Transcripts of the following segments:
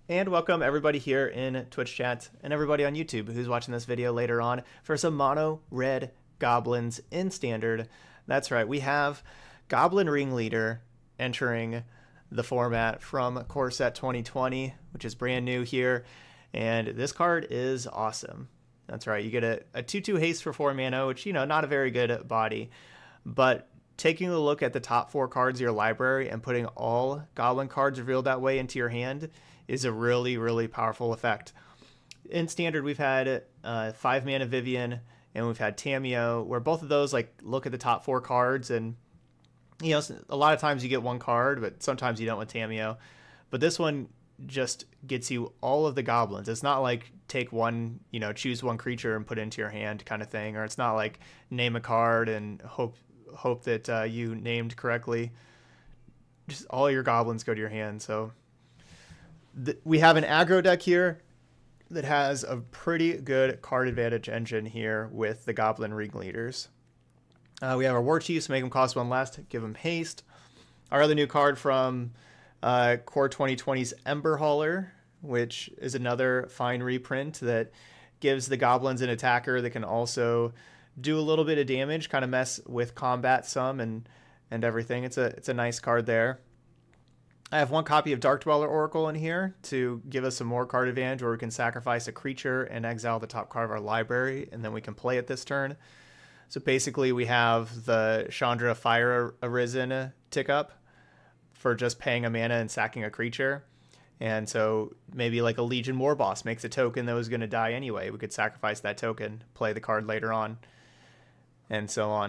And welcome everybody here in Twitch chat and everybody on YouTube who's watching this video later on for some mono red goblins in standard. That's right, we have Goblin Ringleader entering the format from Core Set 2020, which is brand new here. And this card is awesome. That's right, you get a 2/2 haste for 4 mana, which, you know, not a very good body. But taking a look at the top 4 cards of your library and putting all Goblin cards revealed that way into your hand is a really, really powerful effect. In standard, we've had 5 mana Vivian and we've had Tamiyo, where both of those like look at the top 4 cards, and you know, a lot of times you get one card, but sometimes you don't with Tamiyo. But this one just gets you all of the goblins. It's not like take one, you know, choose one creature and put it into your hand kind of thing, or it's not like name a card and hope that you named correctly. Just all your goblins go to your hand. So we have an aggro deck here that has a pretty good card advantage engine here with the Goblin Ringleaders. We have our War Chiefs, make them cost 1 less, give them haste. Our other new card from Core 2020's Ember Hauler, which is another fine reprint that gives the goblins an attacker that can also do a little bit of damage, kind of mess with combat some and everything. It's a nice card there. I have 1 copy of Dark Dweller Oracle in here to give us some more card advantage, where we can sacrifice a creature and exile the top card of our library, and then we can play it this turn. So basically we have the Chandra Fire Arisen tick up for just paying a mana and sacking a creature. And so maybe like a Legion War Boss makes a token that was going to die anyway. We could sacrifice that token, play the card later on, and so on.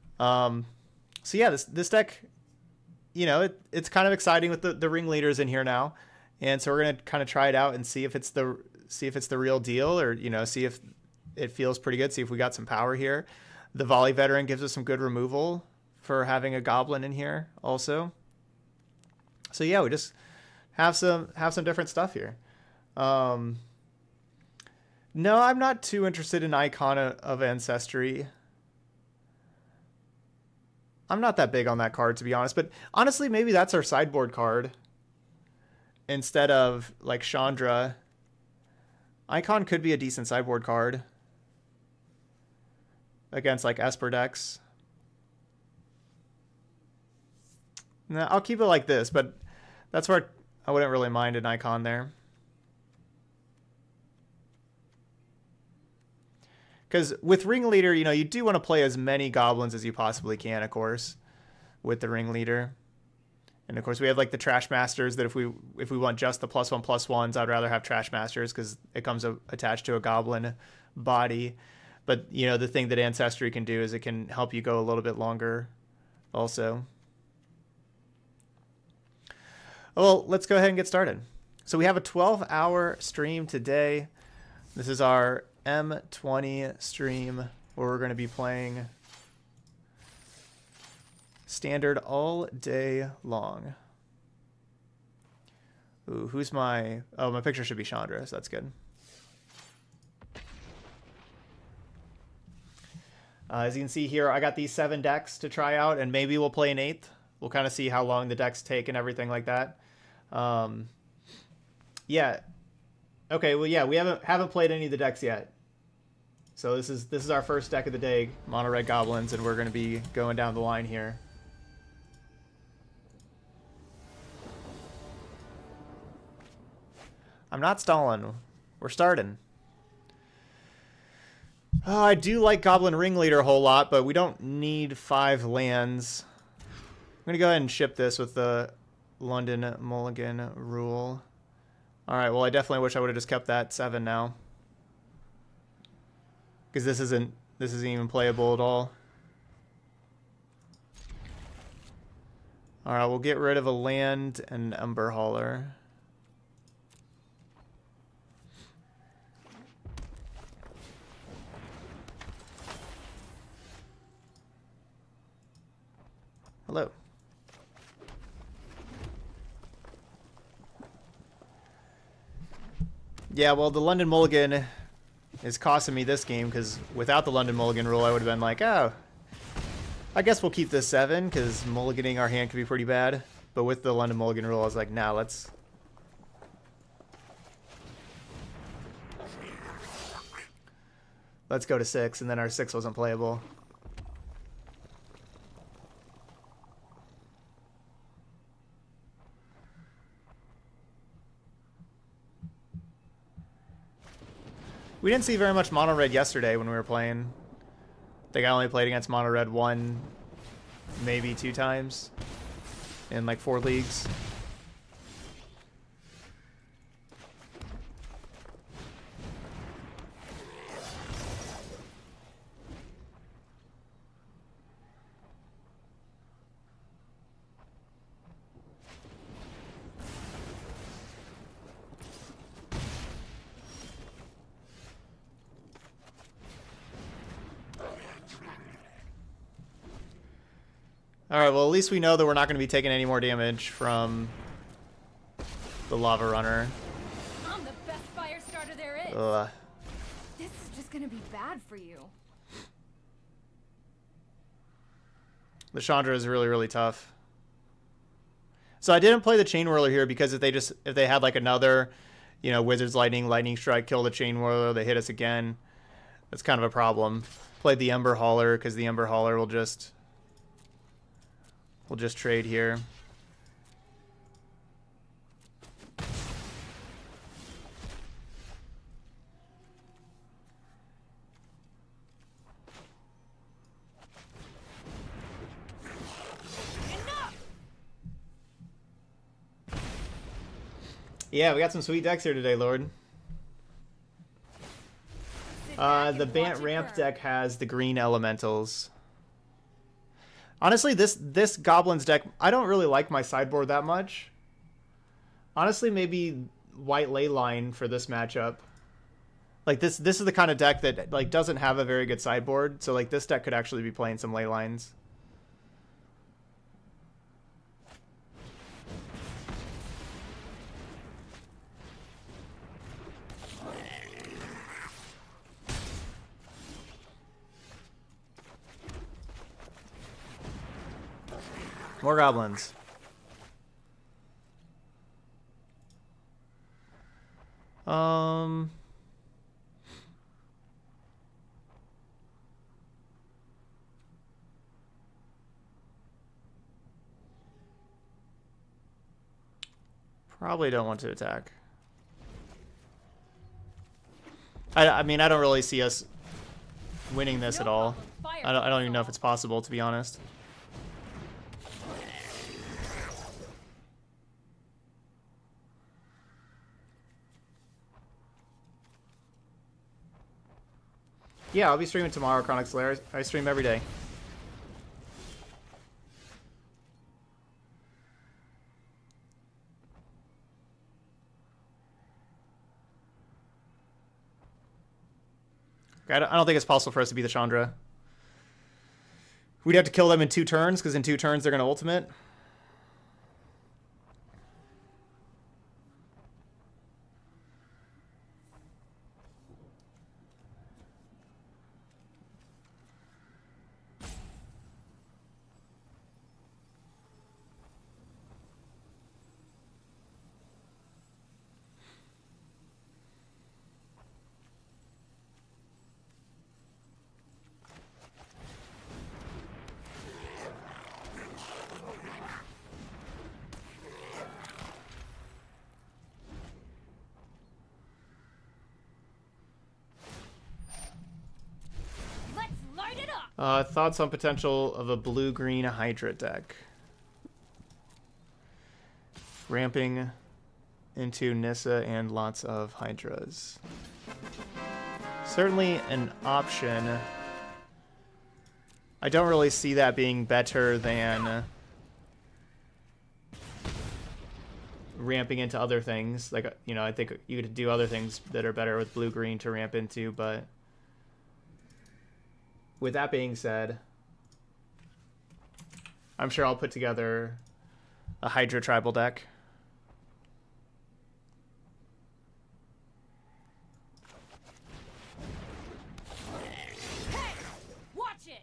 So yeah, this deck, you know, it's kind of exciting with the Ringleaders in here now. And so we're going to kind of try it out and see if it's the real deal, or, you know, see if it feels pretty good, see if we got some power here. The Volley Veteran gives us some good removal for having a goblin in here also. So yeah, we just have some different stuff here. No, I'm not too interested in Icon of Ancestry. I'm not that big on that card, to be honest, but honestly, maybe that's our sideboard card instead of like Chandra. Icon could be a decent sideboard card against like Esper decks. No, I'll keep it like this, but that's where I wouldn't really mind an Icon there. Because with Ringleader, you know, you do want to play as many goblins as you possibly can, of course, with the Ringleader. And of course, we have like the Trash Masters that if we want just the +1/+1s, I'd rather have Trash Masters because it comes attached to a goblin body. But, you know, the thing that Ancestry can do is it can help you go a little bit longer also. Well, let's go ahead and get started. So we have a 12-hour stream today. This is our M20 stream where we're going to be playing standard all day long. Ooh, who's my... Oh, my picture should be Chandra, so that's good. As you can see here, I got these 7 decks to try out, and maybe we'll play an 8th. We'll kind of see how long the decks take and everything like that. Yeah. Okay, well, yeah, we haven't played any of the decks yet. So this is our first deck of the day, Mono Red Goblins, and we're going to be going down the line here. I'm not stalling. We're starting. Oh, I do like Goblin Ringleader a whole lot, but we don't need 5 lands. I'm going to go ahead and ship this with the London Mulligan rule. Alright, well, I definitely wish I would have just kept that 7 now. Because this isn't even playable at all. Alright, we'll get rid of a land and Ember Hauler. Hello. Yeah, well, the London Mulligan is costing me this game, because without the London Mulligan rule, I would have been like, oh, I guess we'll keep this 7, because mulliganing our hand could be pretty bad. But with the London Mulligan rule, I was like, nah, let's let's go to 6, and then our 6 wasn't playable. We didn't see very much mono red yesterday when we were playing. I think I only played against mono red 1, maybe 2 times in like 4 leagues. Alright, well at least we know that we're not going to be taking any more damage from the lava runner. I'm the best fire starter there is. Ugh. This is just going to be bad for you. The Chandra is really, really tough. So I didn't play the Chain Whirler here because if they had like another, you know, Wizard's Lightning Strike, kill the Chain Whirler, they hit us again. That's kind of a problem. Played the Ember Hauler because the Ember Hauler will just trade here. Yeah, we got some sweet decks here today, Lord. The Bant Ramp deck has the green elementals. Honestly, this Goblins deck, I don't really like my sideboard that much. Honestly, maybe white Leyline for this matchup. Like this is the kind of deck that like doesn't have a very good sideboard, so like this deck could actually be playing some Leylines. More goblins. Probably don't want to attack. I mean, I don't really see us winning this at all. I don't even know if it's possible, to be honest. Yeah, I'll be streaming tomorrow, Chronic Slayer. I stream every day. I don't think it's possible for us to beat the Chandra. We'd have to kill them in 2 turns, because in 2 turns they're going to ultimate. Thoughts on potential of a blue-green Hydra deck. Ramping into Nissa and lots of Hydras. Certainly an option. I don't really see that being better than ramping into other things. Like, you know, I think you could do other things that are better with blue-green to ramp into, but with that being said, I'm sure I'll put together a Hydra tribal deck. Hey, watch it.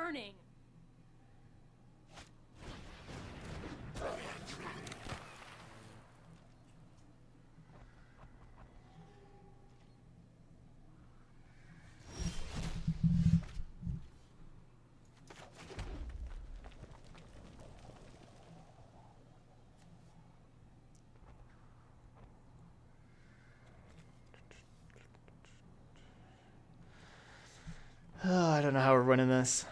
burning. Oh, I don't know how we're winning this.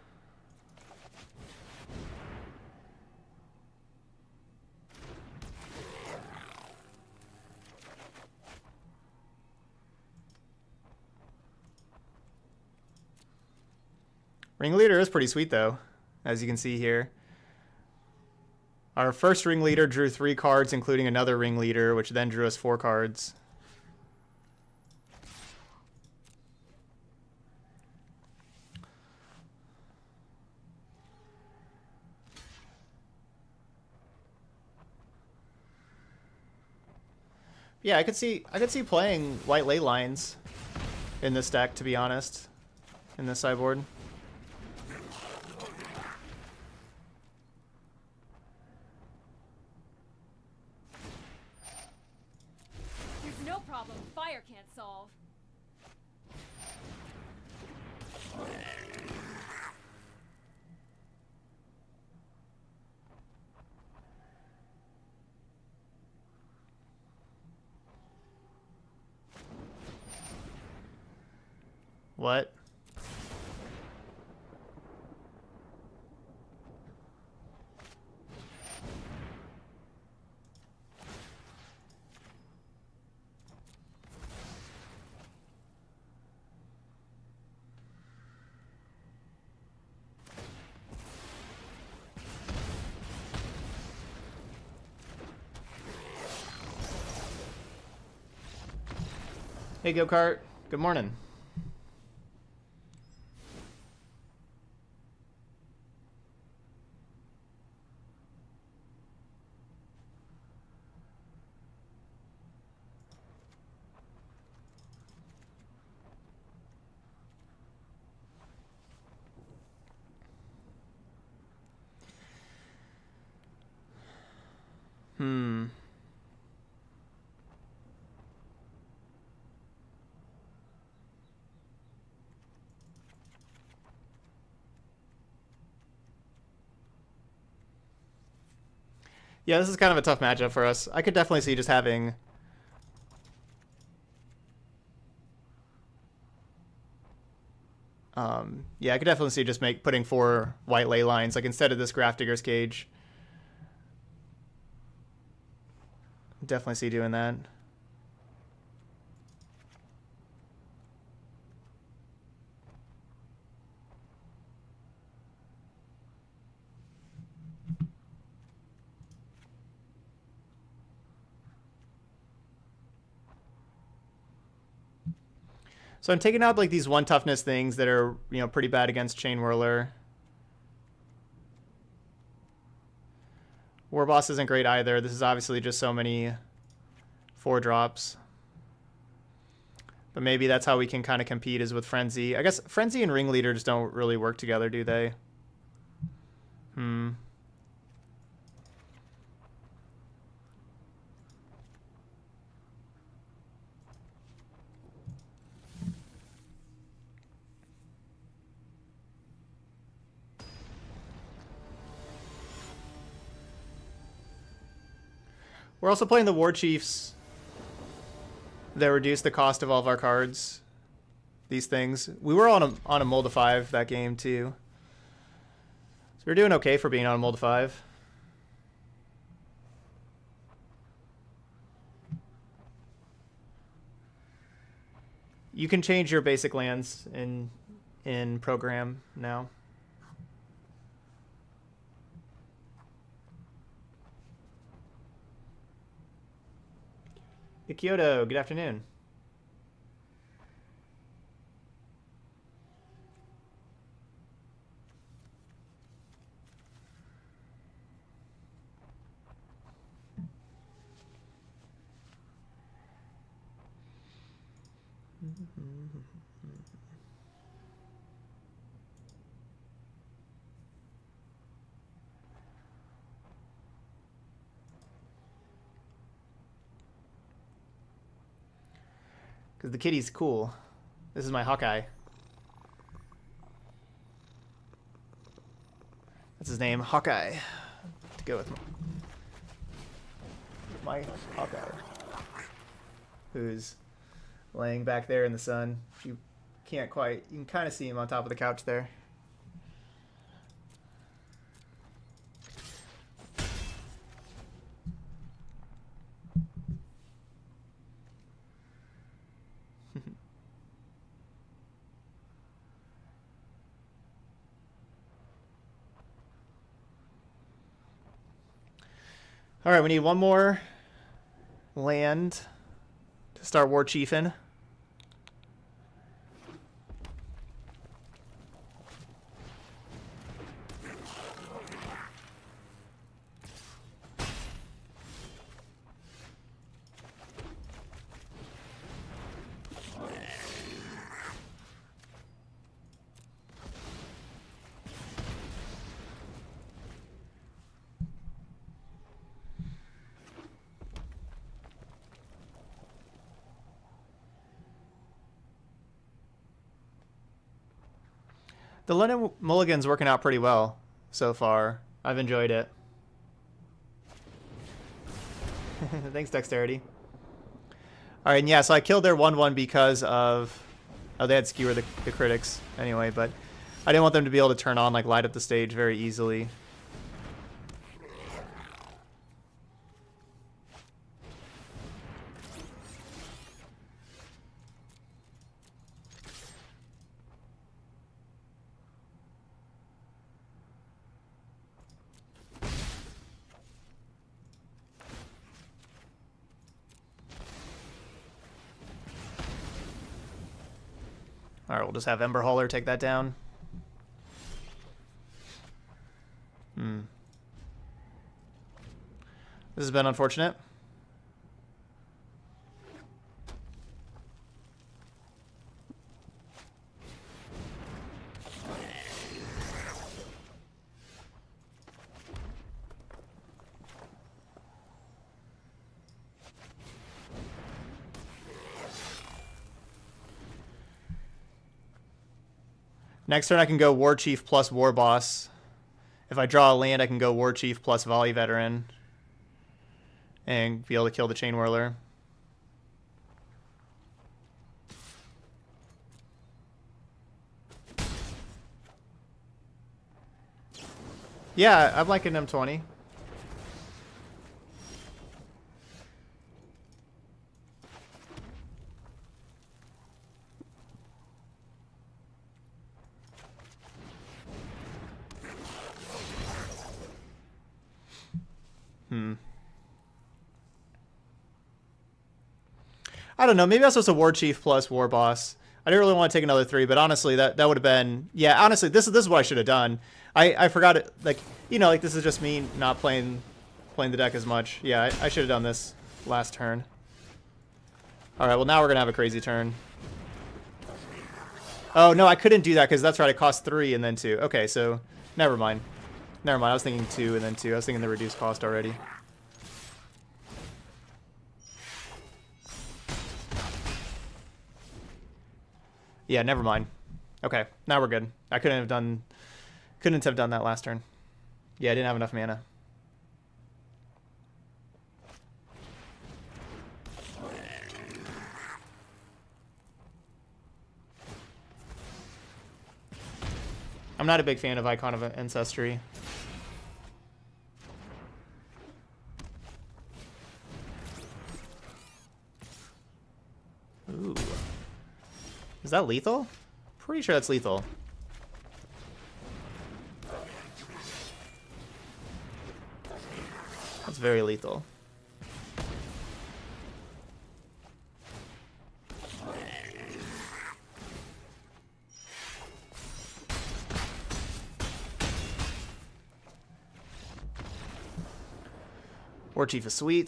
Ringleader is pretty sweet, though, as you can see here. Our first Ringleader drew 3 cards, including another Ringleader, which then drew us 4 cards. Yeah, I could see playing white ley lines in this deck, to be honest, in this sideboard. There's no problem fire can't solve. What? Hey, Go-Kart. Good morning. Yeah, this is kind of a tough matchup for us. I could definitely see just having... yeah, I could definitely see just putting 4 white ley lines, like instead of this Grafdigger's Cage. Definitely see doing that. So I'm taking out like these 1 toughness things that are, you know, pretty bad against Chain Whirler. War Boss isn't great either. This is obviously just so many 4 drops. But maybe that's how we can kind of compete, is with Frenzy. I guess Frenzy and Ringleader just don't really work together, do they? We're also playing the War Chiefs that reduce the cost of all of our cards. These things. We were on a Mold of 5 that game too. So we're doing okay for being on a Mold of 5. You can change your basic lands in program now. Kyoto, good afternoon. Because the kitty's cool. This is my Hawkeye. That's his name, Hawkeye. To go with my Hawkeye. Who's laying back there in the sun. You can't quite, you can kind of see him on top of the couch there. All right, we need one more land to start War Chiefin'. The London Mulligan's working out pretty well so far. I've enjoyed it. Thanks, Dexterity. Alright, and yeah, so I killed their 1-1 because of... Oh, they had Skewer the critics anyway, but I didn't want them to be able to turn on, like, light up the stage very easily. Alright, we'll just have Ember Hauler take that down. This has been unfortunate. Next turn I can go War Chief plus War Boss. If I draw a land, I can go War Chief plus Volley Veteran. And be able to kill the Chain Whirler. Yeah, I'm liking M20. I don't know. Maybe I was supposed to War Chief plus War Boss. I didn't really want to take another 3, but honestly, that would have been... Yeah, honestly, this is what I should have done. I forgot it. Like, you know, like this is just me not playing the deck as much. Yeah, I should have done this last turn. All right, well, now we're going to have a crazy turn. Oh, no, I couldn't do that because that's right. It cost 3 and then 2. Okay, so never mind. Never mind. I was thinking 2 and then 2. I was thinking the reduced cost already. Yeah, never mind. Okay, now we're good. I couldn't have done that last turn. Yeah, I didn't have enough mana. I'm not a big fan of Icon of Ancestry. Ooh. Is that lethal? Pretty sure that's lethal. That's very lethal. War Chief is sweet.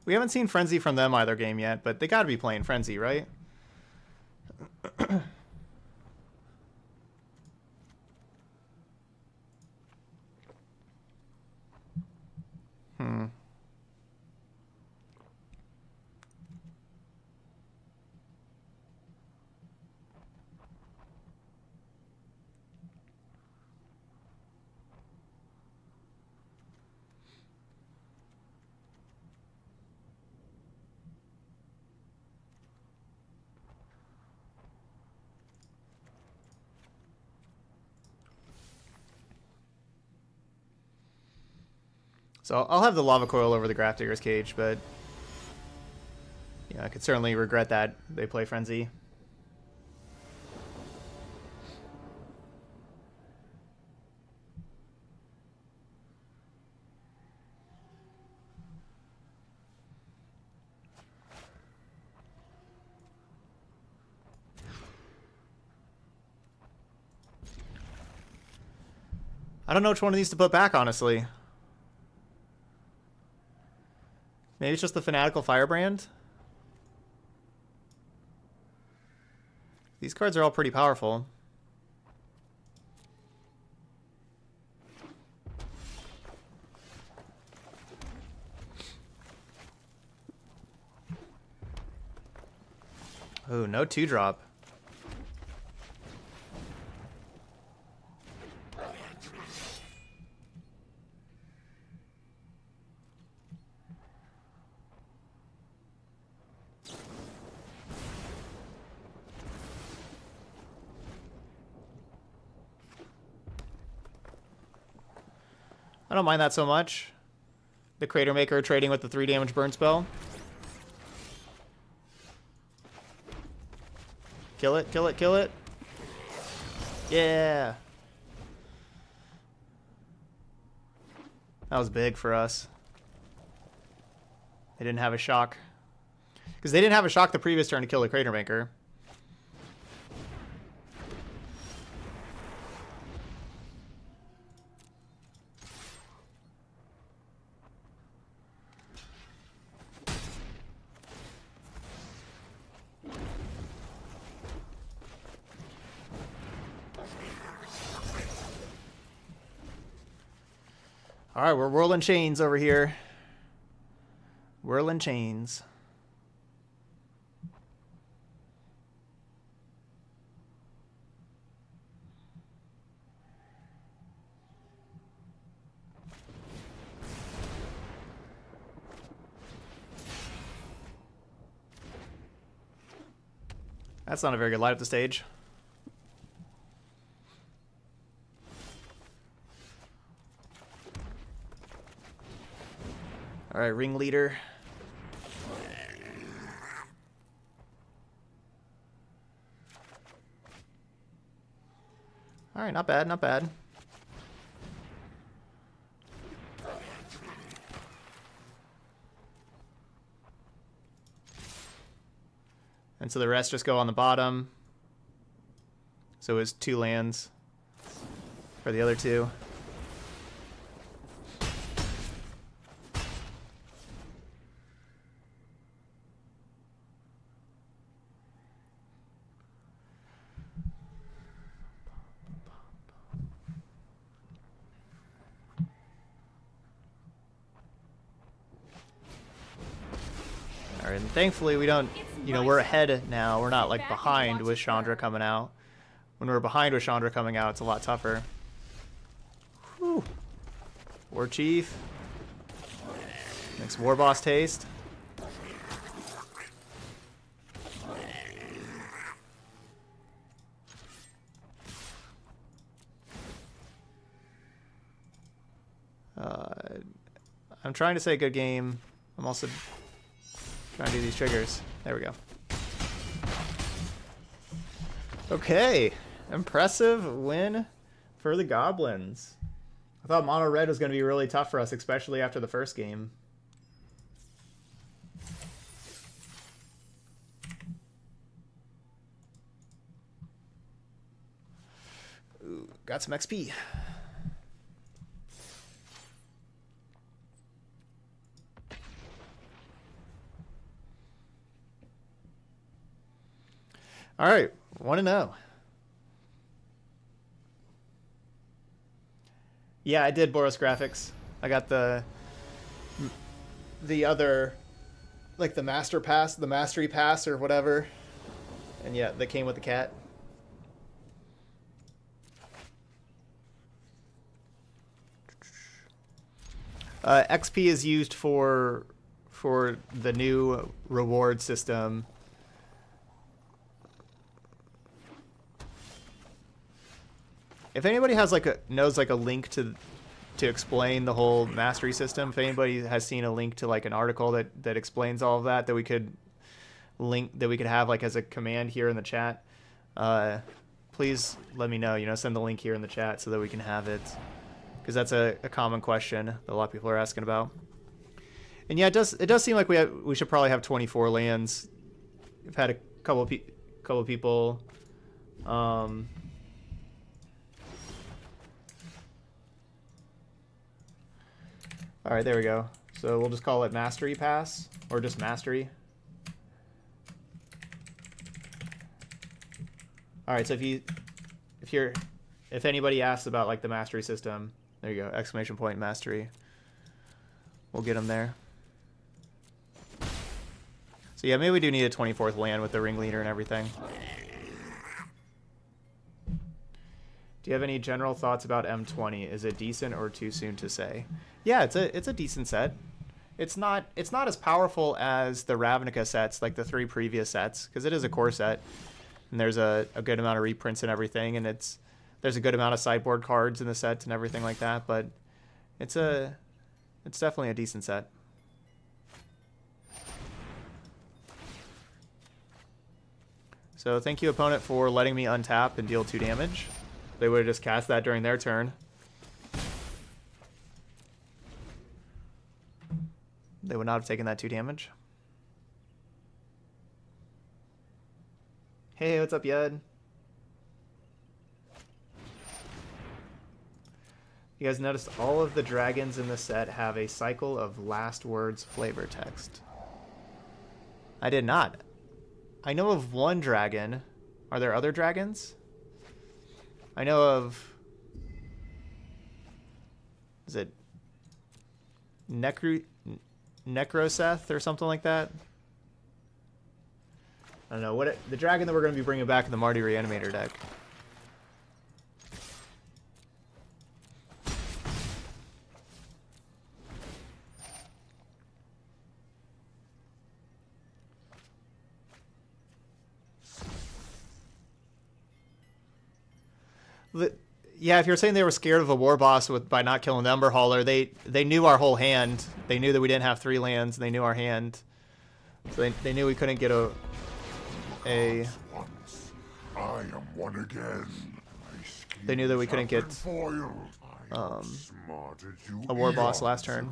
We haven't seen Frenzy from them either game yet, but they got to be playing Frenzy, right? So I'll have the lava coil over the Grafdigger's Cage, but yeah, I could certainly regret that they play Frenzy. I don't know which one of these to put back, honestly. Maybe it's just the Fanatical Firebrand? These cards are all pretty powerful. Oh, no 2-drop. I don't mind that so much. The Crater Maker trading with the 3 damage burn spell. Kill it, kill it, kill it. Yeah. That was big for us. They didn't have a shock. Because they didn't have a shock the previous turn to kill the Crater Maker. All right, we're whirling chains over here. Whirling chains. That's not a very good light up the stage. All right, Ringleader. All right, not bad, not bad. And so the rest just go on the bottom. So it's 2 lands for the other 2. And thankfully we don't, you know, we're ahead now. We're not like behind with Chandra coming out. When we're behind with Chandra coming out, it's a lot tougher. Whew. War Chief. Makes War Boss taste. I'm trying to say good game. I'm also trying to do these triggers. There we go. Okay. Impressive win for the Goblins. I thought mono red was going to be really tough for us, especially after the first game. Ooh, got some XP. All right, 1-0. Yeah, I did Boros graphics. I got the other, like the master pass, the mastery pass or whatever. And yeah, that came with the cat. XP is used for the new reward system. If anybody has knows a link to explain the whole mastery system, if anybody has seen a link to like an article that explains all of that we could have like as a command here in the chat, please let me know. You know, send the link here in the chat so that we can have it, because that's a common question that a lot of people are asking about. And yeah, it does seem like we should probably have 24 lands. We've had a couple people. All right, there we go. So we'll just call it Mastery Pass, or just Mastery. All right, so if anybody asks about like the Mastery system, there you go, exclamation point Mastery. We'll get them there. So yeah, maybe we do need a 24th land with the Ringleader and everything. Do you have any general thoughts about M20? Is it decent or too soon to say? Yeah, it's a decent set. It's not as powerful as the Ravnica sets, like the 3 previous sets, because it is a core set, and there's a good amount of reprints and everything, and there's a good amount of sideboard cards in the set and everything like that. But it's definitely a decent set. So thank you, opponent, for letting me untap and deal 2 damage. They would have just cast that during their turn. They would not have taken that 2 damage. Hey, what's up, Yud? You guys noticed all of the dragons in the set have a cycle of last words flavor text. I did not. I know of 1 dragon. Are there other dragons? I know of... Is it Necroseth or something like that? I don't know. The dragon that we're going to be bringing back in the Marty Reanimator deck. Yeah, if you're saying they were scared of a war boss by not killing the Ember Hauler, they knew our whole hand. They knew that we didn't have 3 lands, and they knew our hand. So they knew we couldn't get a I am one again. They knew that we couldn't get a war boss last turn.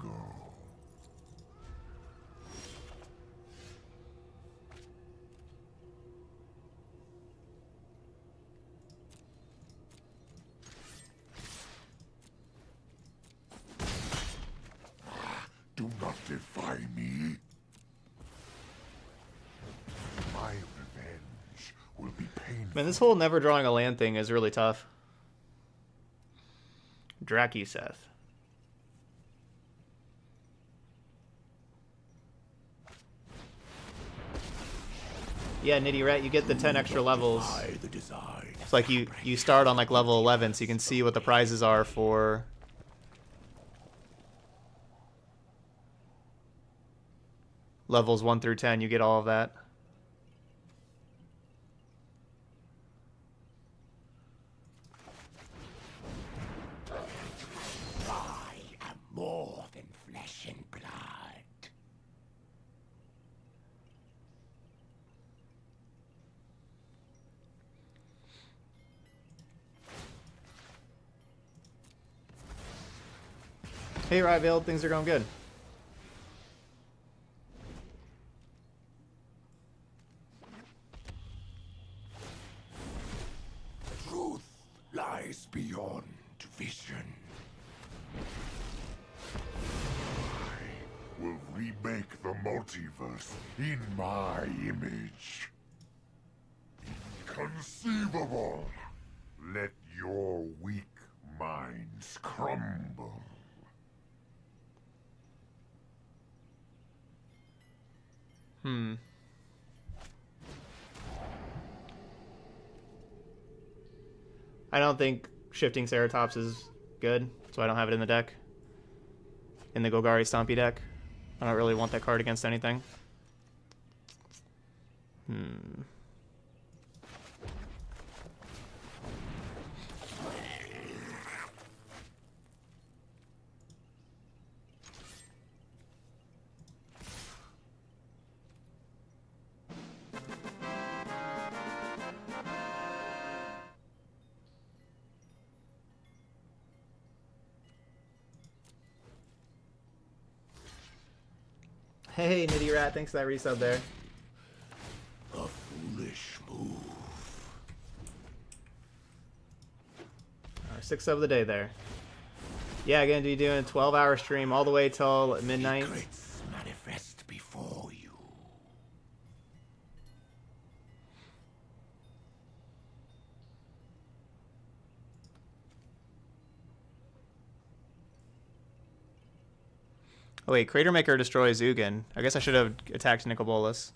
Do not defy me. My revenge will be painful. Man, this whole never drawing a land thing is really tough. Dracuseth. Yeah, Nitty Rat, you get the 10 extra levels. It's like you start on like level 11, so you can see what the prizes are for levels 1 through 10. You get all of that. I am more than flesh and blood. Hey, Rival, things are going good. Lies beyond vision. I will remake the multiverse in my image. In Inconceivable! Let your weak minds crumble. I don't think Shifting Ceratops is good, so I don't have it in the deck. In the Golgari Stompy deck. I don't really want that card against anything. Hey, Nitty Rat, thanks for that resub there. A foolish move. Our 6th of the day there. Yeah, gonna be doing a 12-hour stream all the way till midnight. Secrets manifest before you. Oh wait, Crater Maker destroys Ugin. I guess I should have attacked Nicobolus.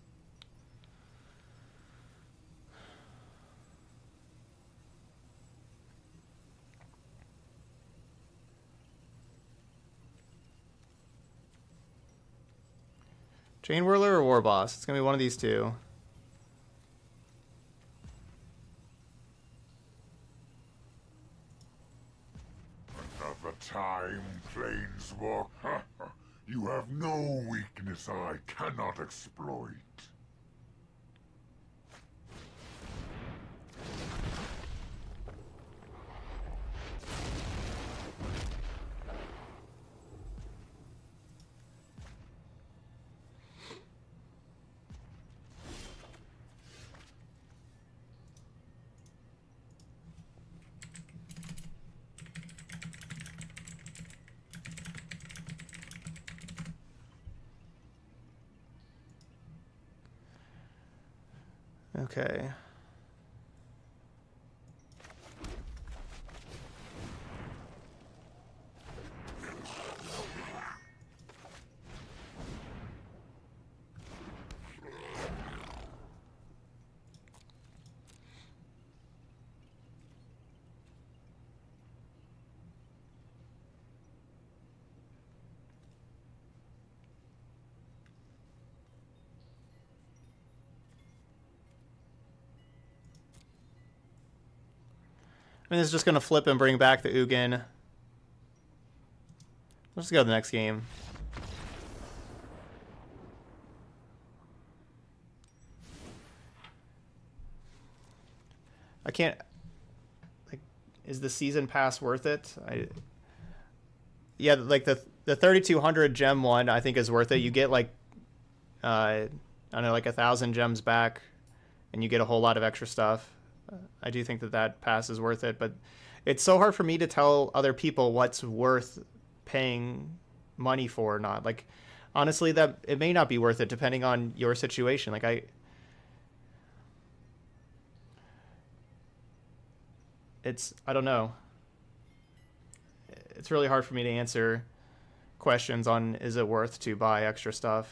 Chain Whirler or War Boss? It's gonna be one of these two. Another time, Planeswalker. You have no weakness I cannot exploit. Okay. I mean, it's just going to flip and bring back the Ugin. Let's go to the next game. I can't... Like, is the season pass worth it? Yeah, like the 3,200 gem one, I think is worth it. You get like, I don't know, like 1,000 gems back, and you get a whole lot of extra stuff. I do think that that pass is worth it, but it's so hard for me to tell other people what's worth paying money for or not. Like, honestly, that it may not be worth it depending on your situation. Like, I don't know. It's really hard for me to answer questions on is it worth to buy extra stuff.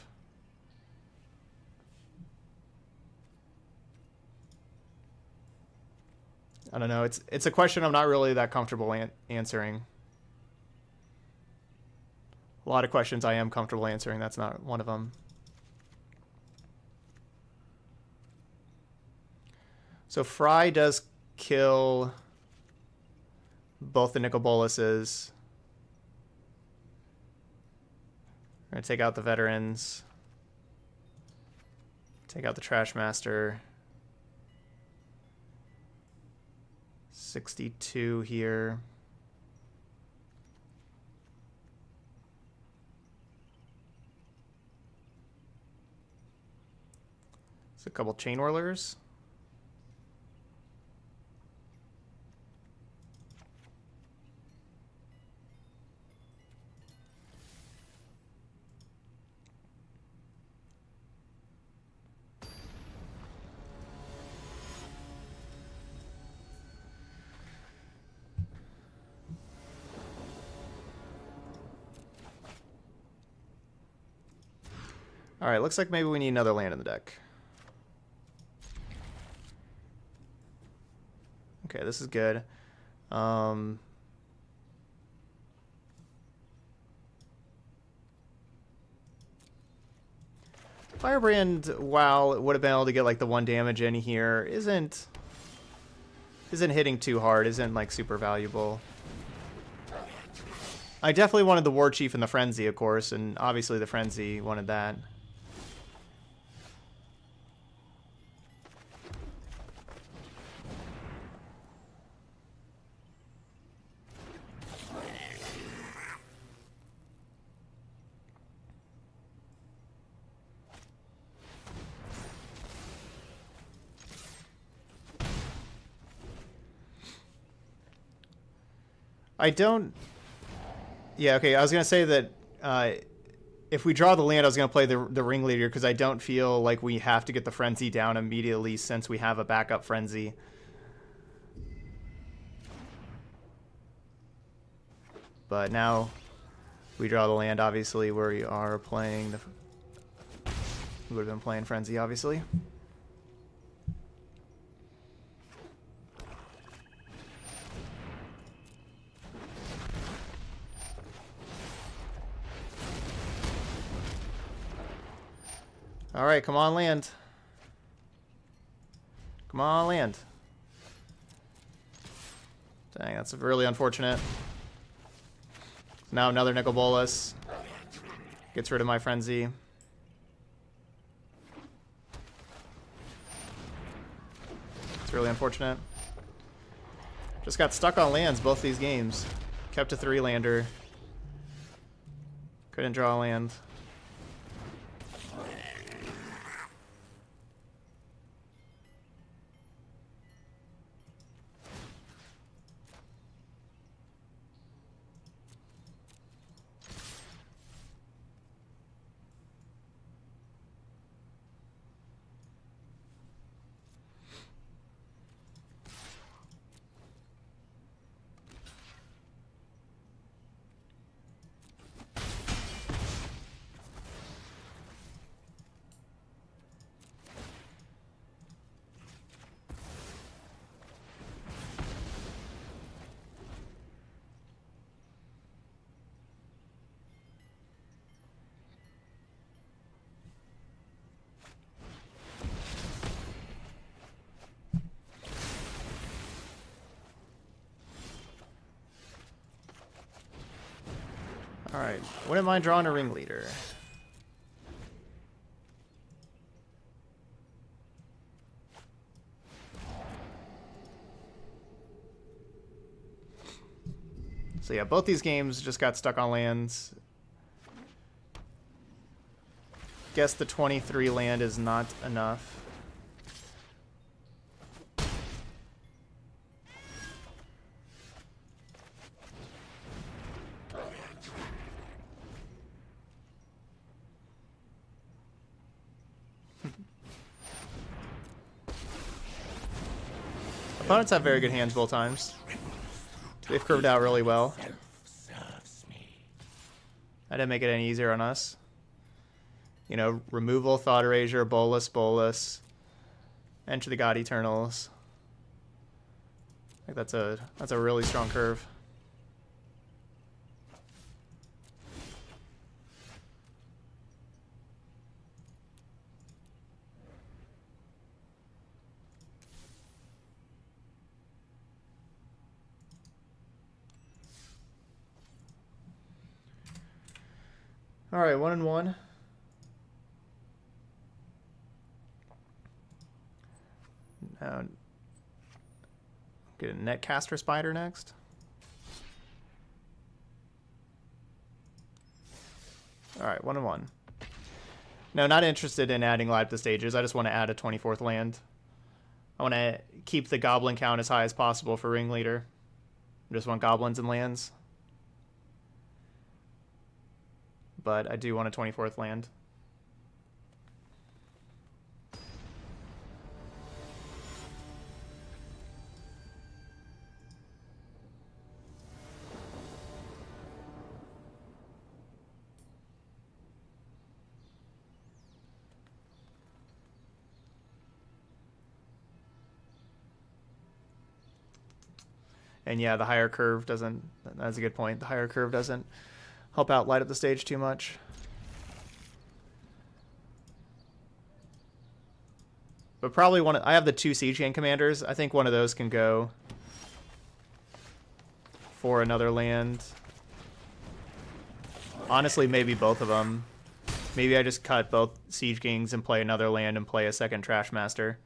I don't know. It's a question I'm not really that comfortable answering. A lot of questions I am comfortable answering. That's not one of them. So Fry does kill both the Nicoboluses. We're going to take out the veterans. Take out the Trash Master. 62 here. It's a couple Chain Whirlers. Alright, looks like maybe we need another land in the deck. Okay, this is good. Firebrand, while it would have been able to get like the 1 damage in here, isn't hitting too hard, isn't like super valuable. I definitely wanted the War Chief and the Frenzy, of course, and obviously the Frenzy wanted that. I don't... Yeah, okay, I was going to say that if we draw the land, I was going to play the Ringleader because I don't feel like we have to get the Frenzy down immediately since we have a backup Frenzy. But now we draw the land, obviously, where we are playing the... We would have been playing Frenzy, obviously. Alright, come on, land. Come on, land. Dang, that's really unfortunate. Now another Nicol Bolas. Gets rid of my Frenzy. It's really unfortunate. Just got stuck on lands both these games. Kept a 3-lander. Couldn't draw a land. Alright, wouldn't mind drawing a Ringleader. So yeah, both these games just got stuck on lands. Guess the 23 land is not enough. Opponents have very good hands both times. They've curved out really well. That didn't make it any easier on us. You know, removal, Thought Erasure, Bolas, Enter the God Eternals. I think that's a really strong curve. All right, 1-1. Now, get a Netcaster Spider next. All right, 1-1. No, not interested in adding live to stages. I just want to add a 24th land. I want to keep the Goblin count as high as possible for Ringleader. I just want Goblins and lands. But I do want a 24th land. And yeah, the higher curve doesn't, that's a good point. The higher curve doesn't help out light up the stage too much. But probably I have the 2 Siege Gang Commanders. I think one of those can go for another land. Honestly, maybe both of them. Maybe I just cut both Siege Gangs and play another land and play a second Trash Master.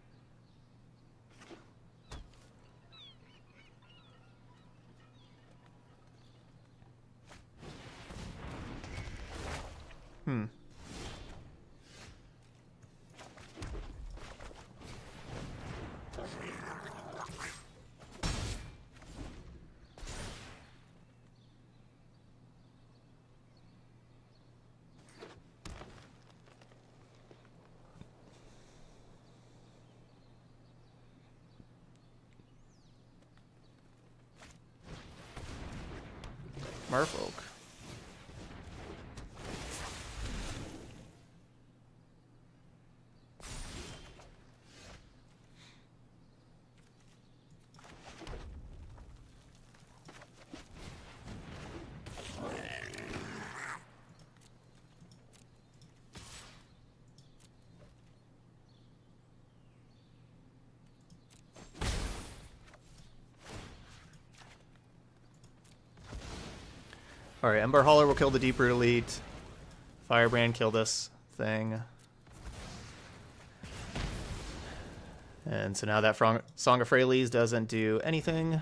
Merfolk. Alright, Ember Hauler will kill the Deep Root Elite. Firebrand kill this thing. And so now that Song of Freylies doesn't do anything.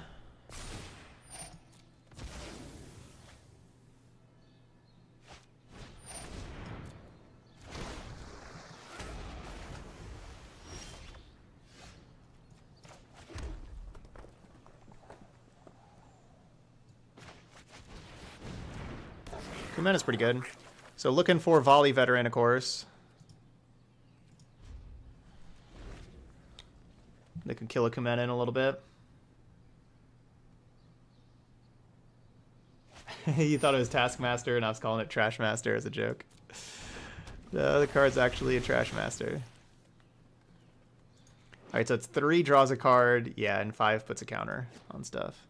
Kumena's pretty good. So looking for Volley Veteran, of course. They can kill a Kumena in a little bit. You thought it was Taskmaster, and I was calling it Trash Master as a joke. The other card's actually a Trash Master. Alright, so it's 3 draws a card, yeah, and 5 puts a counter on stuff.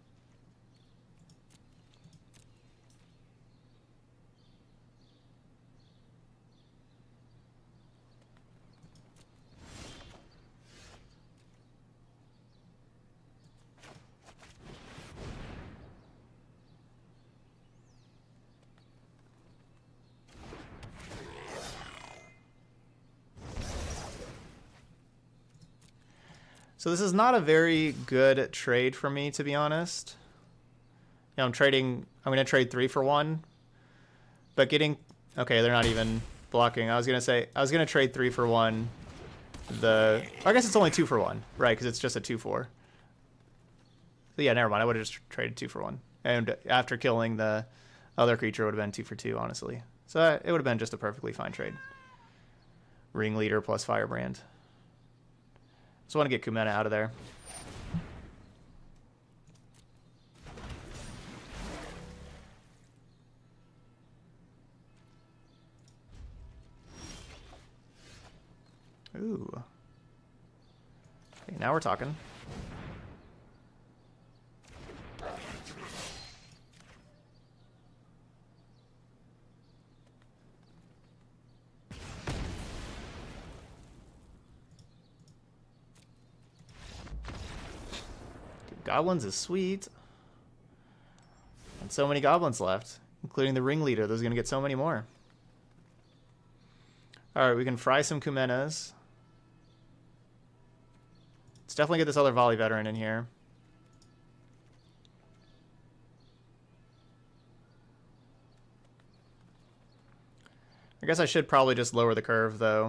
So this is not a very good trade for me, to be honest. You know, I'm going to trade 3 for 1. But getting, okay, they're not even blocking. I was going to trade 3 for 1. I guess it's only 2 for 1, right? Because it's just a 2/4. So yeah, never mind. I would have just traded 2 for 1. And after killing the other creature, it would have been 2 for 2, honestly. So it would have been just a perfectly fine trade. Ringleader plus Firebrand. Just want to get Kumena out of there. Ooh. Okay, now we're talking. Goblins is sweet. And so many goblins left, including the Ringleader. There's going to get so many more. Alright, we can fry some Kumenas. Let's definitely get this other Volley Veteran in here. I guess I should probably just lower the curve, though.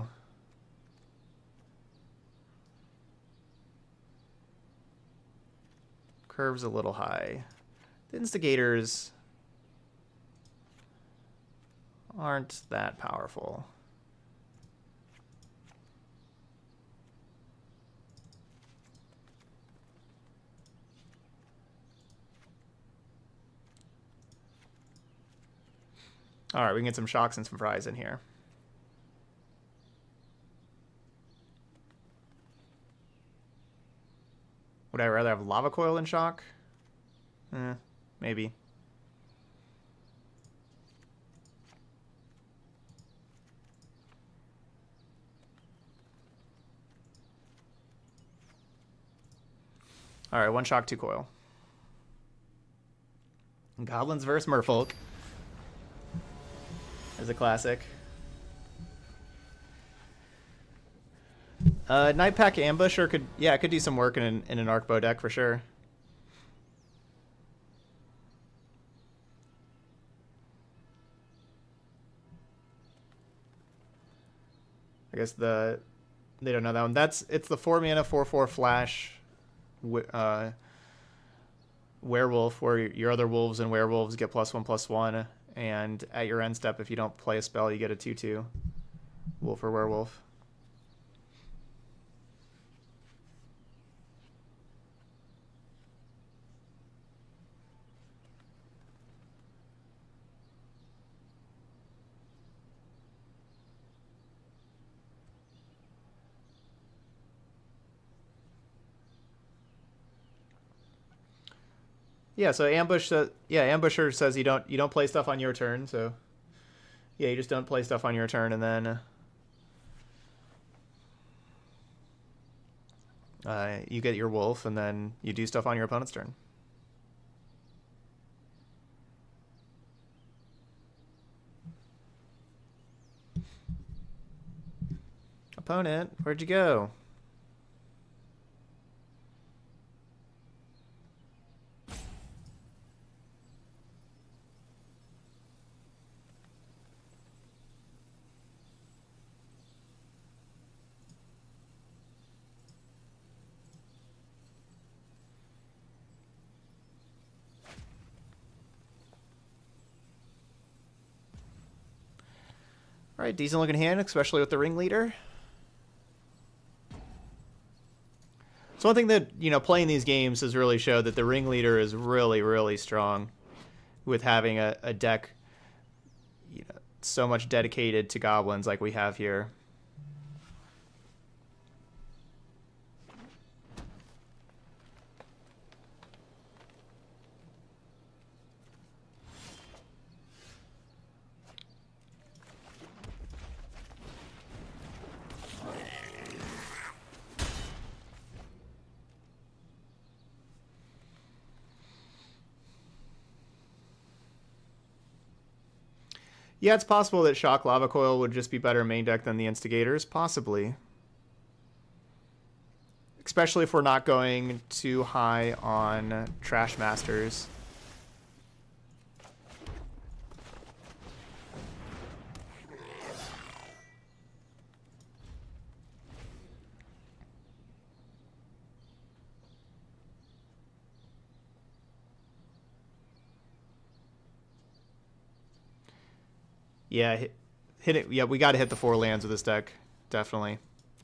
Curve's a little high. The Instigators aren't that powerful. Alright, we can get some shocks and some fries in here. Would I rather have Lava Coil than shock? Maybe. All right, 1 shock, 2 coil. Goblins versus Merfolk is a classic. Night Pack Ambusher could, yeah, it could do some work in an Arcbow deck for sure. I guess they don't know that one. It's the 4 mana 4/4 flash werewolf, where your other wolves and werewolves get +1/+1, and at your end step, if you don't play a spell, you get a 2/2 wolf or werewolf. Yeah, so Ambusher says you don't play stuff on your turn, so yeah, you just don't play stuff on your turn, and then you get your wolf, and then you do stuff on your opponent's turn. Opponent, where'd you go? All right, decent looking hand, especially with the Ringleader. So one thing that, playing these games has really showed that the Ringleader is really, really strong with having a deck, so much dedicated to goblins like we have here. Yeah, it's possible that Shock Lava Coil would just be better main deck than the Instigators, possibly. Especially if we're not going too high on Trash Masters. Yeah, hit it. Yeah, we got to hit the 4 lands with this deck, definitely.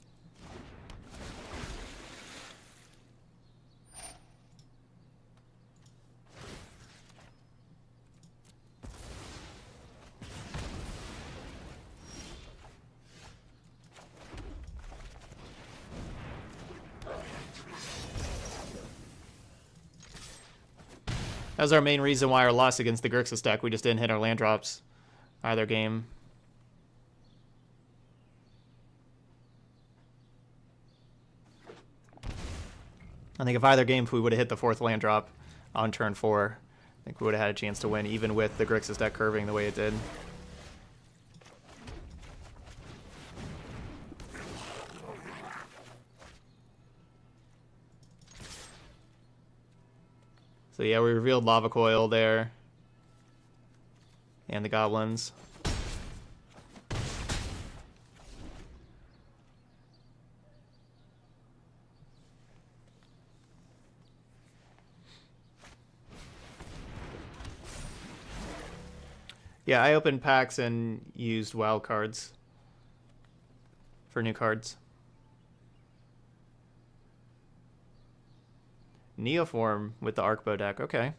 That was our main reason why our loss against the Grixis deck. We just didn't hit our land drops either game. I think if either game, if we would have hit the 4th land drop on turn 4, I think we would have had a chance to win, even with the Grixis deck curving the way it did. So yeah, we revealed Lava Coil there. And the Goblins. Yeah, I opened packs and used wild cards for new cards. Neoform with the Arcbow deck, okay.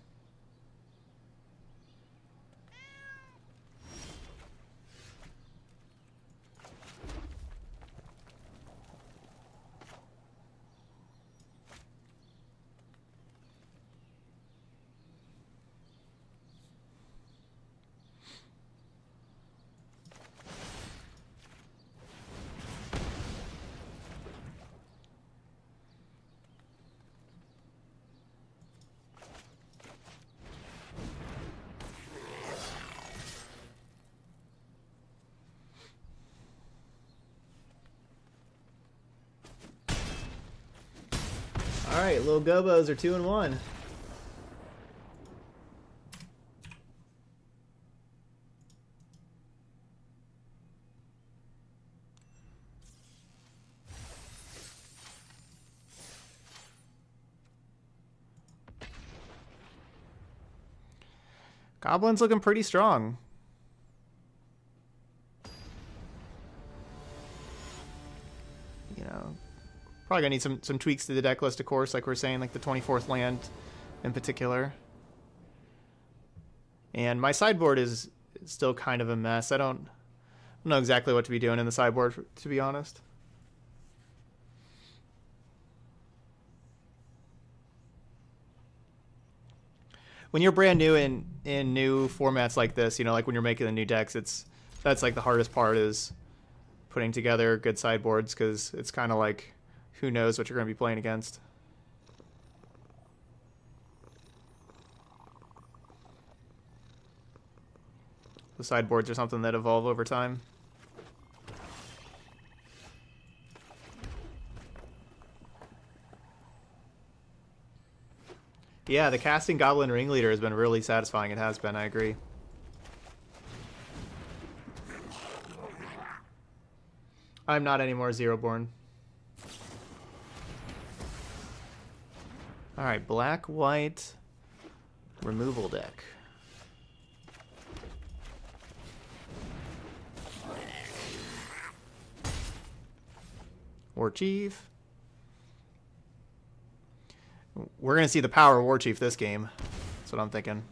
right, little gobos are 2-1. Goblin's looking pretty strong. You know, probably gonna need some tweaks to the deck list, of course, like we're saying, like the 24th land in particular. And my sideboard is still kind of a mess. I don't know exactly what to be doing in the sideboard, to be honest. When you're brand new in new formats like this, you know, like when you're making the new decks, that's like the hardest part, is putting together good sideboards, because it's kind of like, who knows what you're going to be playing against. The sideboards are something that evolve over time. Yeah, the casting Goblin Ringleader has been really satisfying. It has been, I agree. I'm not anymore Zero-Born. Alright, black-white removal deck. War Chief. We're going to see the power of War Chief this game. That's what I'm thinking.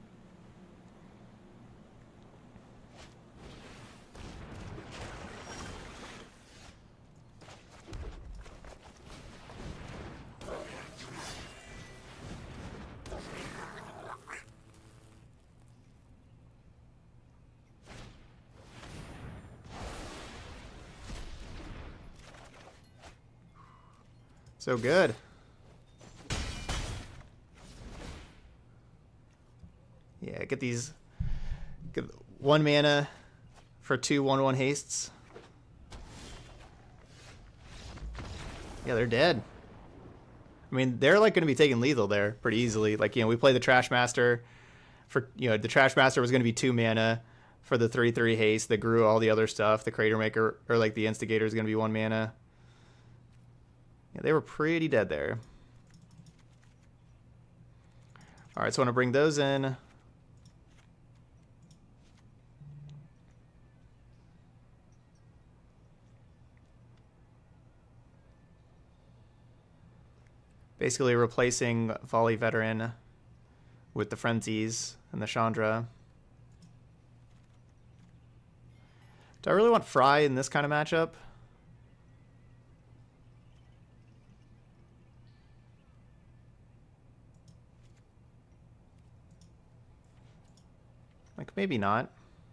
So good. Yeah, get 1 mana for 2 1/1 hastes. Yeah, they're dead. I mean, they're like going to be taking lethal there pretty easily. Like, you know, we play the Trash Master for, you know, the Trash Master was going to be 2 mana for the 3/3 haste that grew all the other stuff. The Crater Maker, or like the Instigator, is going to be 1 mana. Yeah, they were pretty dead there. All right, so I want to bring those in. Basically replacing Volley Veteran with the Frenzies and the Chandra. Do I really want Fry in this kind of matchup? Like, maybe not.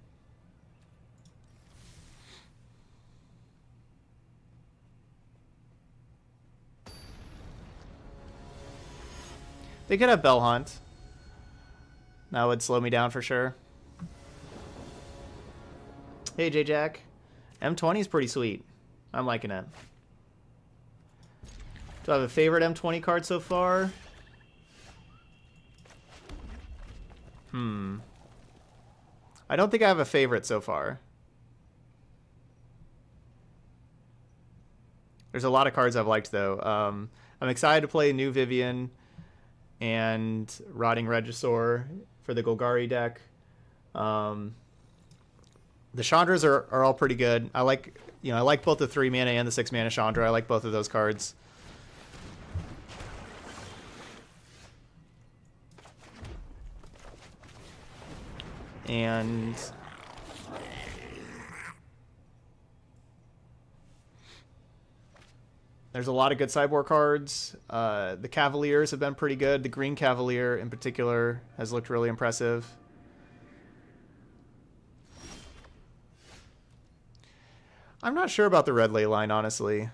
They could have Bell Hunt. That would slow me down for sure. Hey, J-Jack. M20 is pretty sweet. I'm liking it. Do I have a favorite M20 card so far? I don't think I have a favorite so far. There's a lot of cards I've liked, though. I'm excited to play New Vivian and Rotting Regisaur for the Golgari deck. The Chandras are all pretty good. I like both the 3 mana and the 6 mana Chandra. I like both of those cards. And there's a lot of good sideboard cards. The Cavaliers have been pretty good. The Green Cavalier in particular has looked really impressive. I'm not sure about the red ley line, honestly.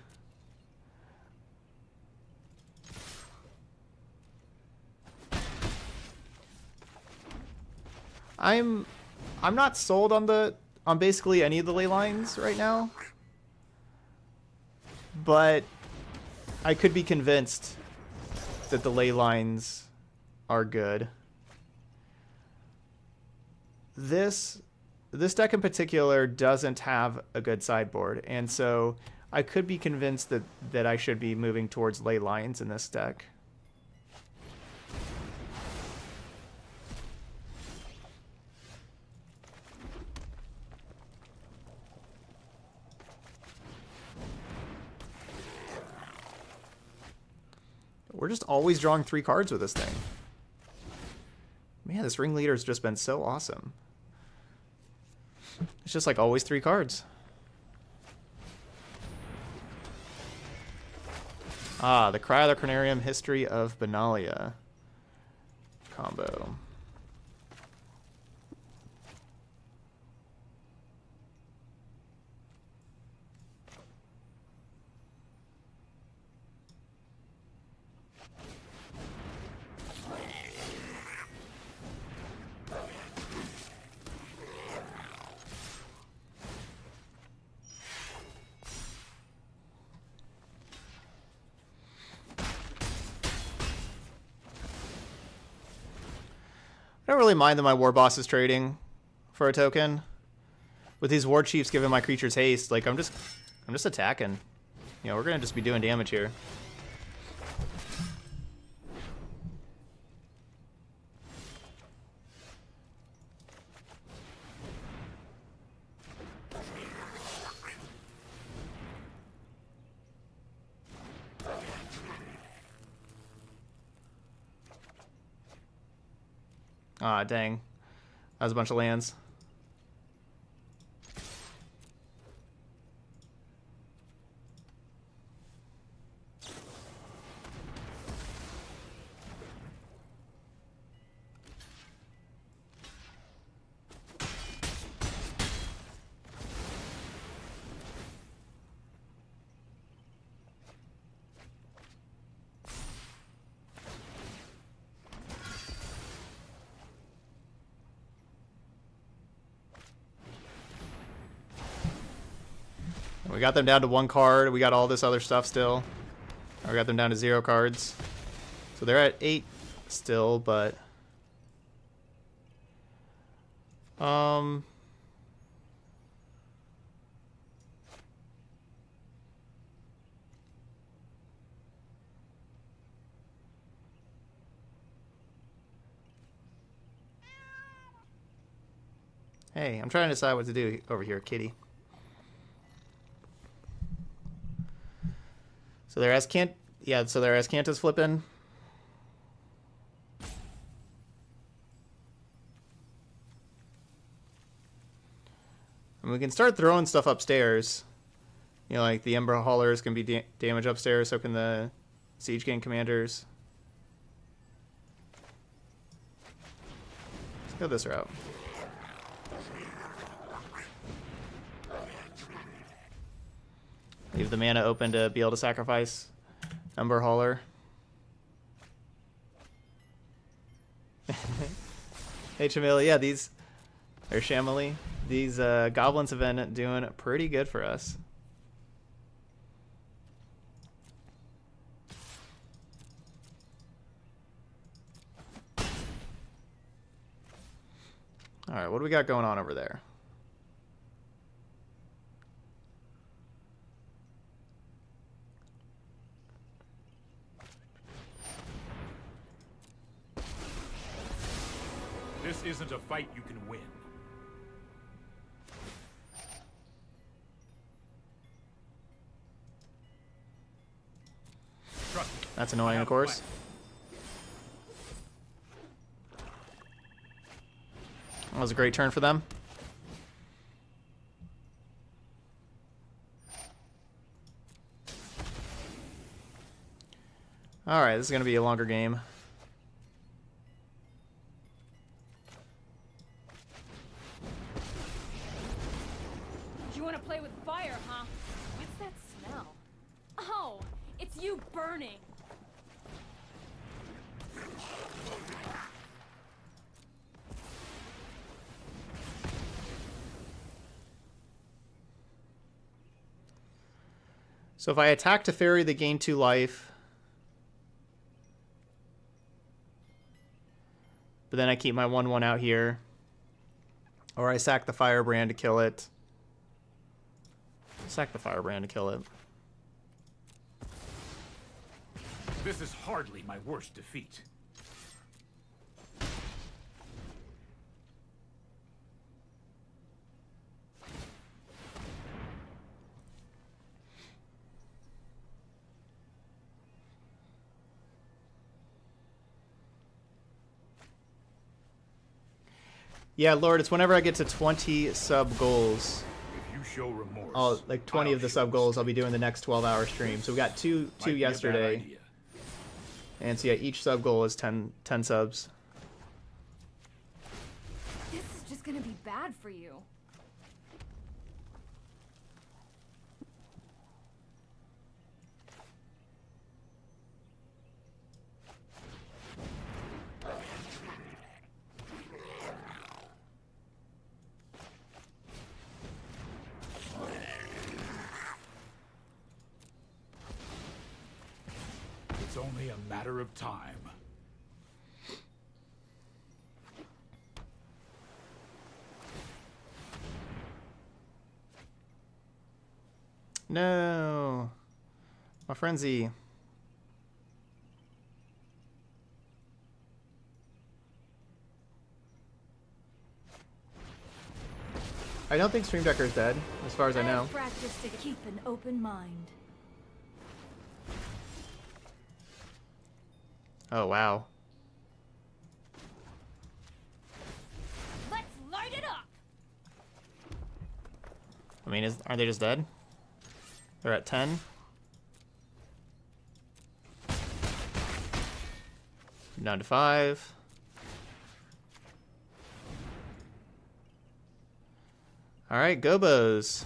I'm not sold on basically any of the ley lines right now, but I could be convinced that the ley lines are good. This deck in particular doesn't have a good sideboard, and so I could be convinced that I should be moving towards ley lines in this deck. We're just always drawing 3 cards with this thing. Man, this Ringleader has just been so awesome. It's just like always 3 cards. Ah, the Cry of the Carnarium, History of Benalia combo. I don't really mind that my War Boss is trading for a token. With these War Chiefs giving my creatures haste, like I'm just attacking. You know, we're gonna just be doing damage here. Ah, dang. That was a bunch of lands. We got them down to 1 card. We got all this other stuff still. We got them down to 0 cards. So they're at 8 still, but... Hey, I'm trying to decide what to do over here, kitty. So their Azcanta's flipping. And we can start throwing stuff upstairs. You know, like the Ember Haulers can be damage upstairs, so can the Siege Gang Commanders. Let's go this route. Leave the mana open to be able to sacrifice Ember Hauler. Hey Chamila, yeah, these Goblins have been doing pretty good for us. Alright, what do we got going on over there? This isn't a fight you can win. Trust me. That's annoying, of course. That was a great turn for them. Alright, this is going to be a longer game. You want to play with fire, huh? What's that smell? Oh, it's you burning. So if I attack Teferi, they gain 2 life. But then I keep my 1/1 out here. Or I sack the Firebrand to kill it. Sack the Firebrand to kill it. This is hardly my worst defeat. Yeah, Lord, it's whenever I get to 20 sub goals. If you show remorse, I'll, like 20 of the sub goals, I'll be doing the next 12-hour stream. So we got two yesterday. And so yeah, each sub goal is 10 subs. This is just gonna be bad for you. It's only a matter of time. No. My frenzy. I don't think Stream Decker's dead, as far as I know. Practice to keep an open mind. Oh, wow. Let's light it up. I mean, are they just dead? They're at 10. Down to 5. All right, Gobos.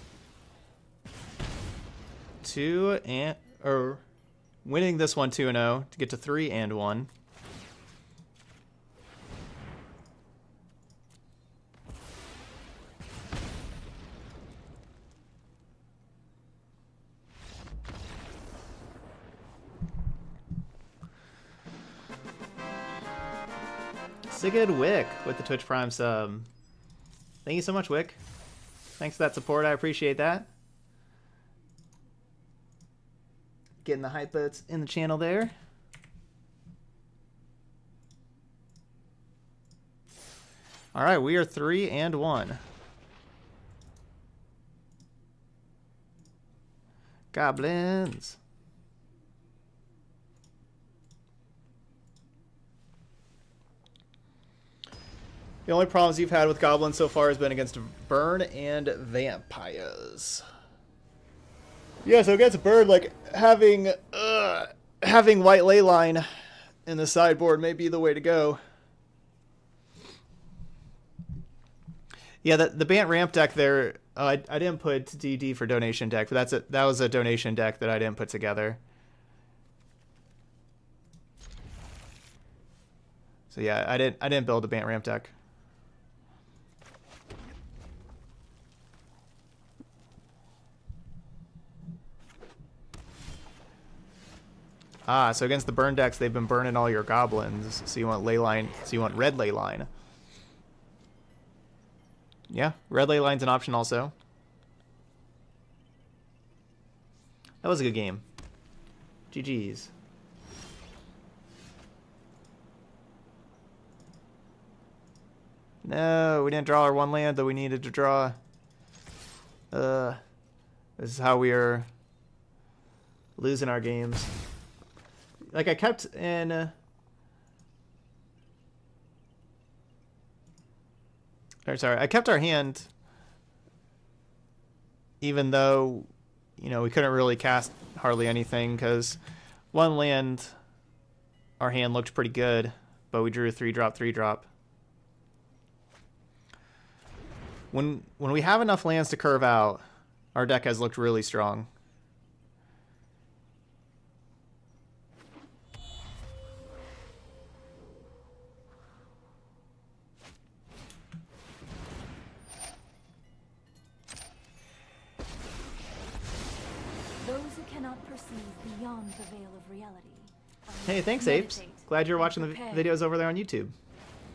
2 and winning this one 2-0 to get to 3-1. Sigurd Wick with the Twitch Prime sub. Thank you so much, Wick. Thanks for that support. I appreciate that. Getting the hype boats in the channel there. All right, we are 3-1. Goblins. The only problems you've had with Goblins so far has been against Burn and Vampires. Yeah, so against Burn, like, having White Leyline in the sideboard may be the way to go. Yeah, the Bant Ramp deck there, I didn't put DD for donation deck, but that was a donation deck that I didn't put together. So yeah, I didn't build a Bant Ramp deck. Ah, so against the burn decks, they've been burning all your goblins. So you want Leyline. So you want red Leyline. Yeah, red Leyline's an option also. That was a good game. GG's. No, we didn't draw our one land that we needed to draw. This is how we are losing our games. Like, I kept in... I kept our hand, even though, you know, we couldn't really cast hardly anything, because one land, our hand looked pretty good, but we drew a 3-drop, 3-drop. When we have enough lands to curve out, our deck has looked really strong. Beyond the veil of reality. Hey, thanks, Apes. Glad you're watching the videos over there on YouTube.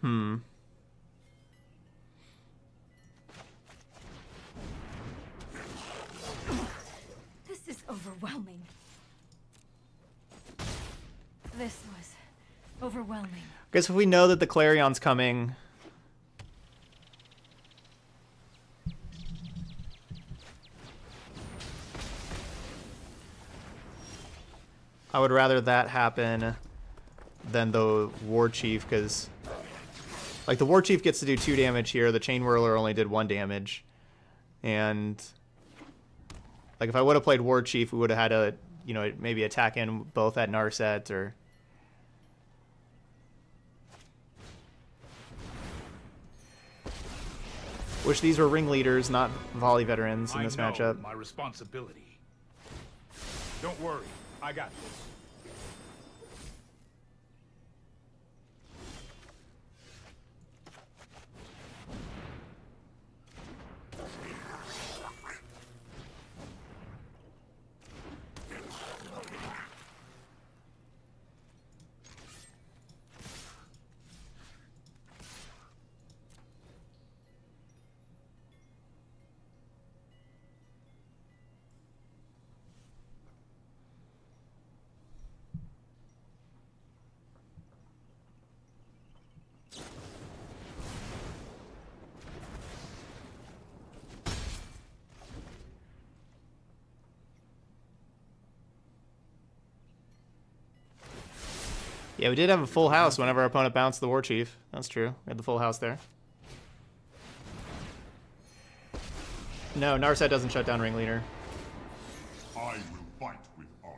This is overwhelming. This was overwhelming. I guess if we know that the Clarion's coming... I would rather that happen than the War Chief, because... Like, the War Chief gets to do 2 damage here, the Chain Whirler only did 1 damage. And... Like, if I would have played War Chief, we would have had to, you know, maybe attack in both at Narset, or... Wish these were Ringleaders, not volley veterans in this matchup. My responsibility. Don't worry, I got this. Yeah, we did have a full house whenever our opponent bounced the War Chief. That's true. We had the full house there. No, Narset doesn't shut down Ringleader. I will fight with honor.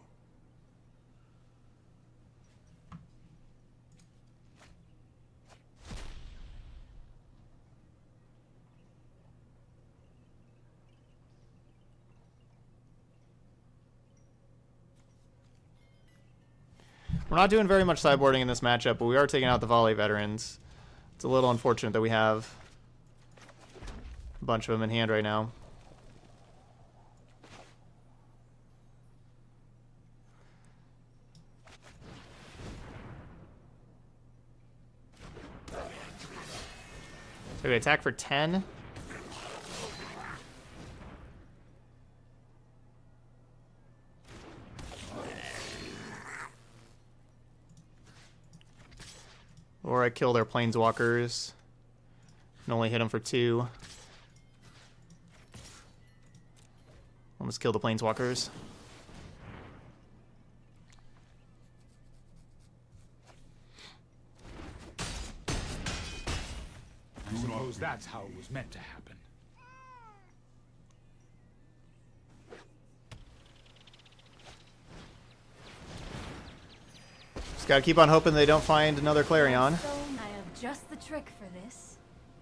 We're not doing very much sideboarding in this matchup, but we are taking out the volley veterans. It's a little unfortunate that we have a bunch of them in hand right now. So we attack for 10. Or I kill their planeswalkers and only hit them for 2. Almost kill the planeswalkers. I suppose that's how it was meant to happen. Just gotta keep on hoping they don't find another Clarion. So I have just the trick for this.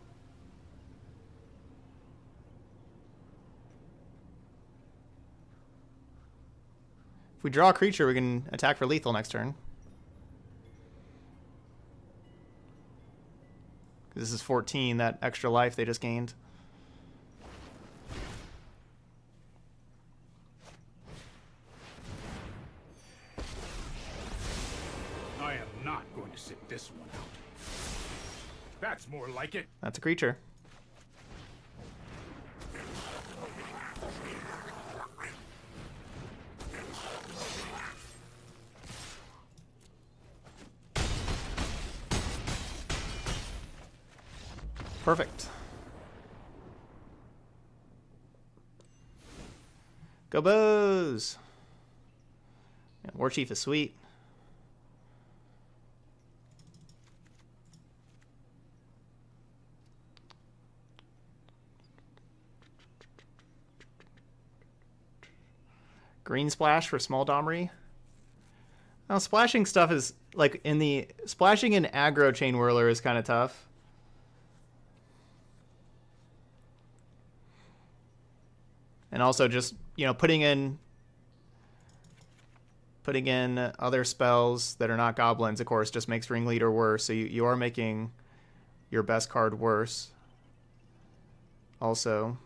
If we draw a creature, we can attack for lethal next turn. This is 14, that extra life they just gained. I am not going to sit this one out. That's more like it. That's a creature. Perfect. Go Bows! Yeah, War Chief is sweet. Green Splash for Small Domri. Now, splashing stuff is, like, splashing in aggro Chain Whirler is kind of tough. And also just, you know, putting in other spells that are not goblins, of course, just makes Ringleader worse. So you are making your best card worse. Also.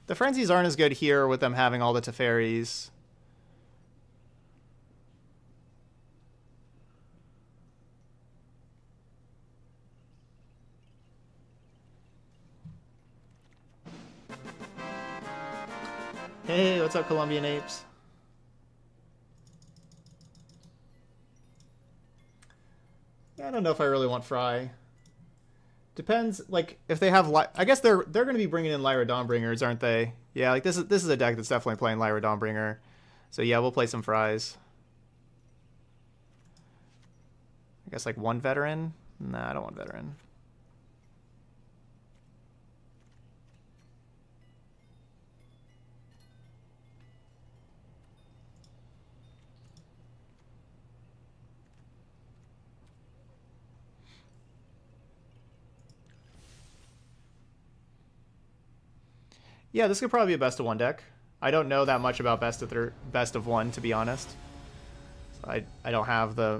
The Frenzies aren't as good here with them having all the Teferis. Hey, what's up, Colombian Apes? Yeah, I don't know if I really want Fry. Depends, like, if they have... I guess they're going to be bringing in Lyra Dawnbringers, aren't they? Yeah, like, this is a deck that's definitely playing Lyra Dawnbringer. So, yeah, we'll play some Fries. I guess, like, one veteran? Nah, I don't want veteran. Yeah, this could probably be a best of one deck. I don't know that much about best of one, to be honest. So I don't have the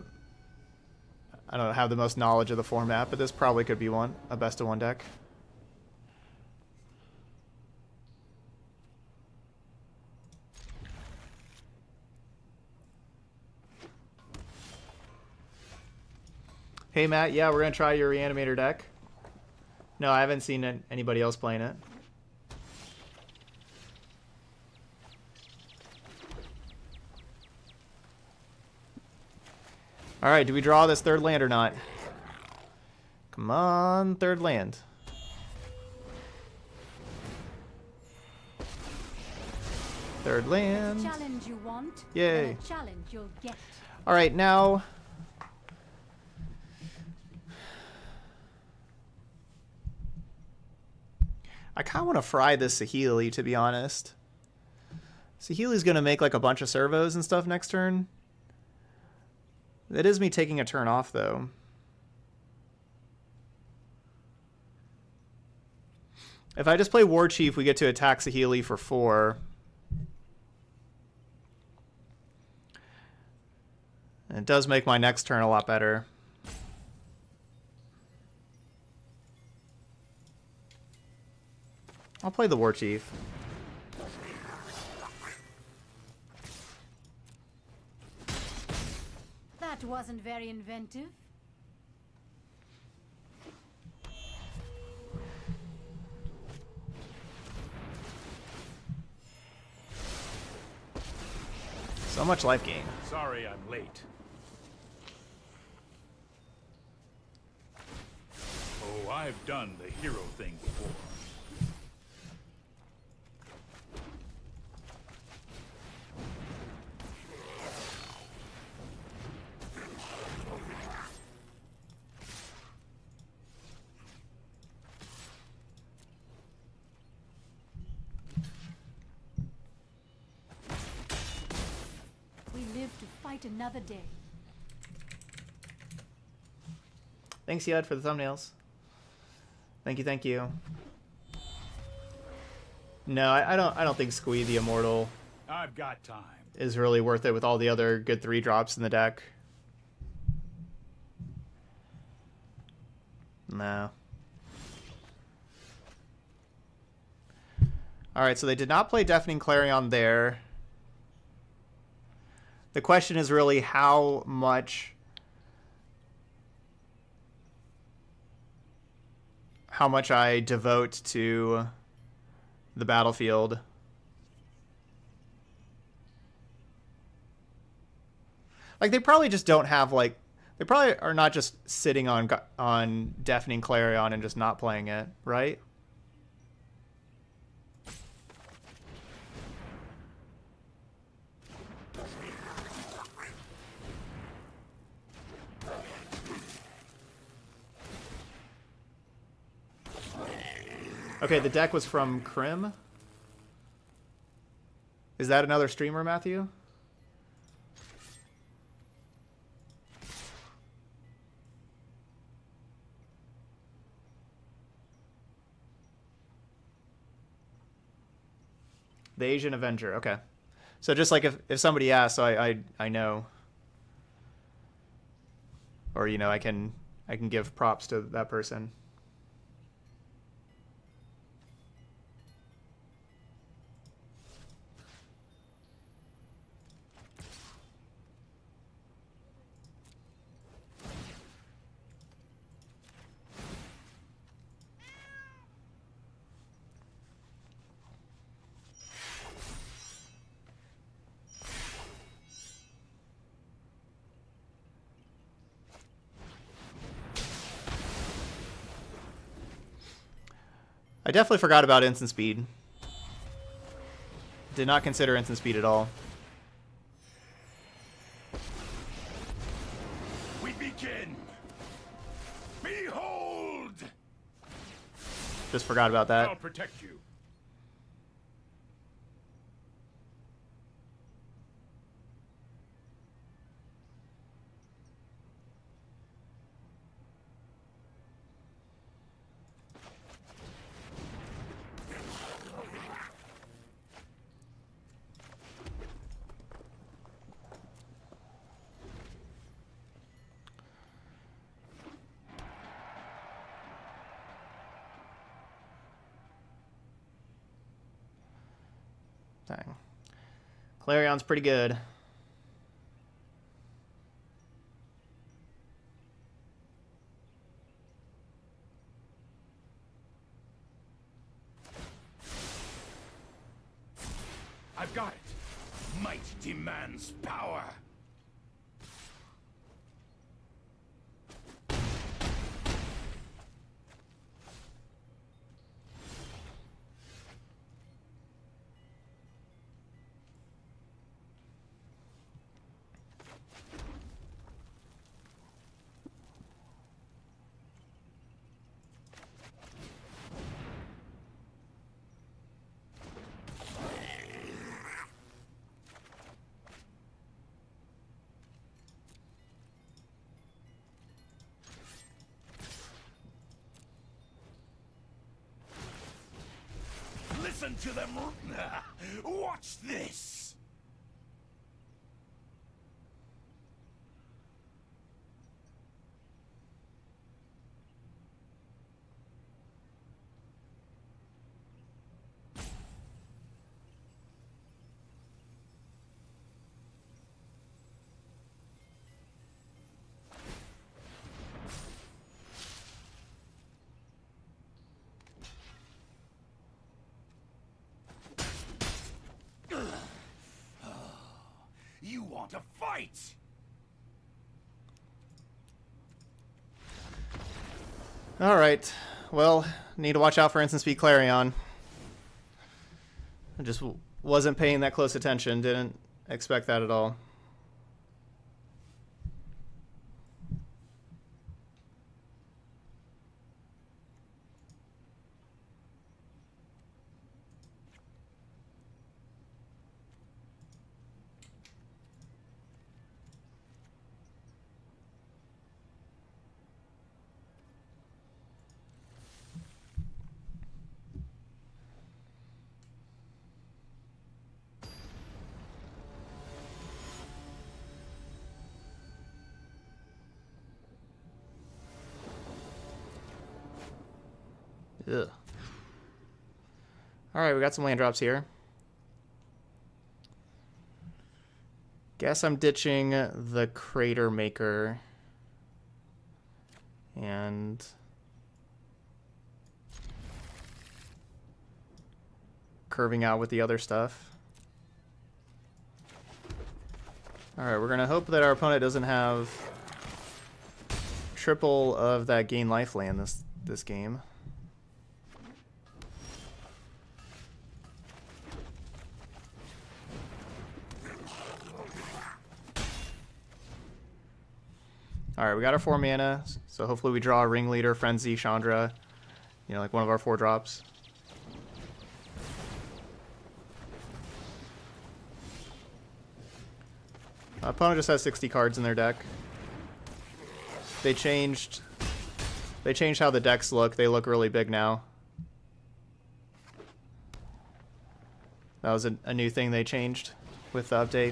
most knowledge of the format, but this probably could be a best of one deck. Hey Matt, yeah, we're gonna try your Reanimator deck. No, I haven't seen anybody else playing it. Alright, do we draw this third land or not? Come on, third land. Third land. Challenge you want. Yay. A challenge you'll get. Alright, now... I kind of want to fry this Saheeli, to be honest. Saheeli's going to make like a bunch of servos and stuff next turn. That is me taking a turn off, though. If I just play War Chief, we get to attack Saheeli for 4. And it does make my next turn a lot better. I'll play the War Chief. That wasn't very inventive. So much life gain. Sorry I'm late. Oh, I've done the hero thing before. Another day. Thanks, Yud, for the thumbnails. Thank you, thank you. No, I don't think Squee the Immortal I've got time. is really worth it with all the other good 3-drops in the deck. No. Alright, so they did not play Deafening Clarion there. The question is really how much I devote to the battlefield. Like, they probably just don't have, like, they probably are not just sitting on Deafening Clarion and just not playing it, right? Okay, the deck was from Krim. Is that another streamer, Matthew? The Asian Avenger, okay. So just like if somebody asks, so I know. Or, you know, I can give props to that person. I definitely forgot about instant speed. Did not consider instant speed at all. We begin. Behold! Just forgot about that. I'll protect you. Dang. Clarion's pretty good. I've got it. Might demands power. Listen to them. Watch this. You want to fight? Alright. Well, need to watch out for instant speed Clarion. I just wasn't paying that close attention. Didn't expect that at all. Ugh. Alright, we got some land drops here. Guess I'm ditching the Crater Maker. And curving out with the other stuff. Alright, we're gonna hope that our opponent doesn't have triple of that gain life land this game. Alright, we got our 4 mana, so hopefully we draw a Ringleader, Frenzy, Chandra, you know, like one of our 4 drops. Opponent just has 60 cards in their deck. They changed how the decks look. They look really big now. That was a new thing they changed with the update.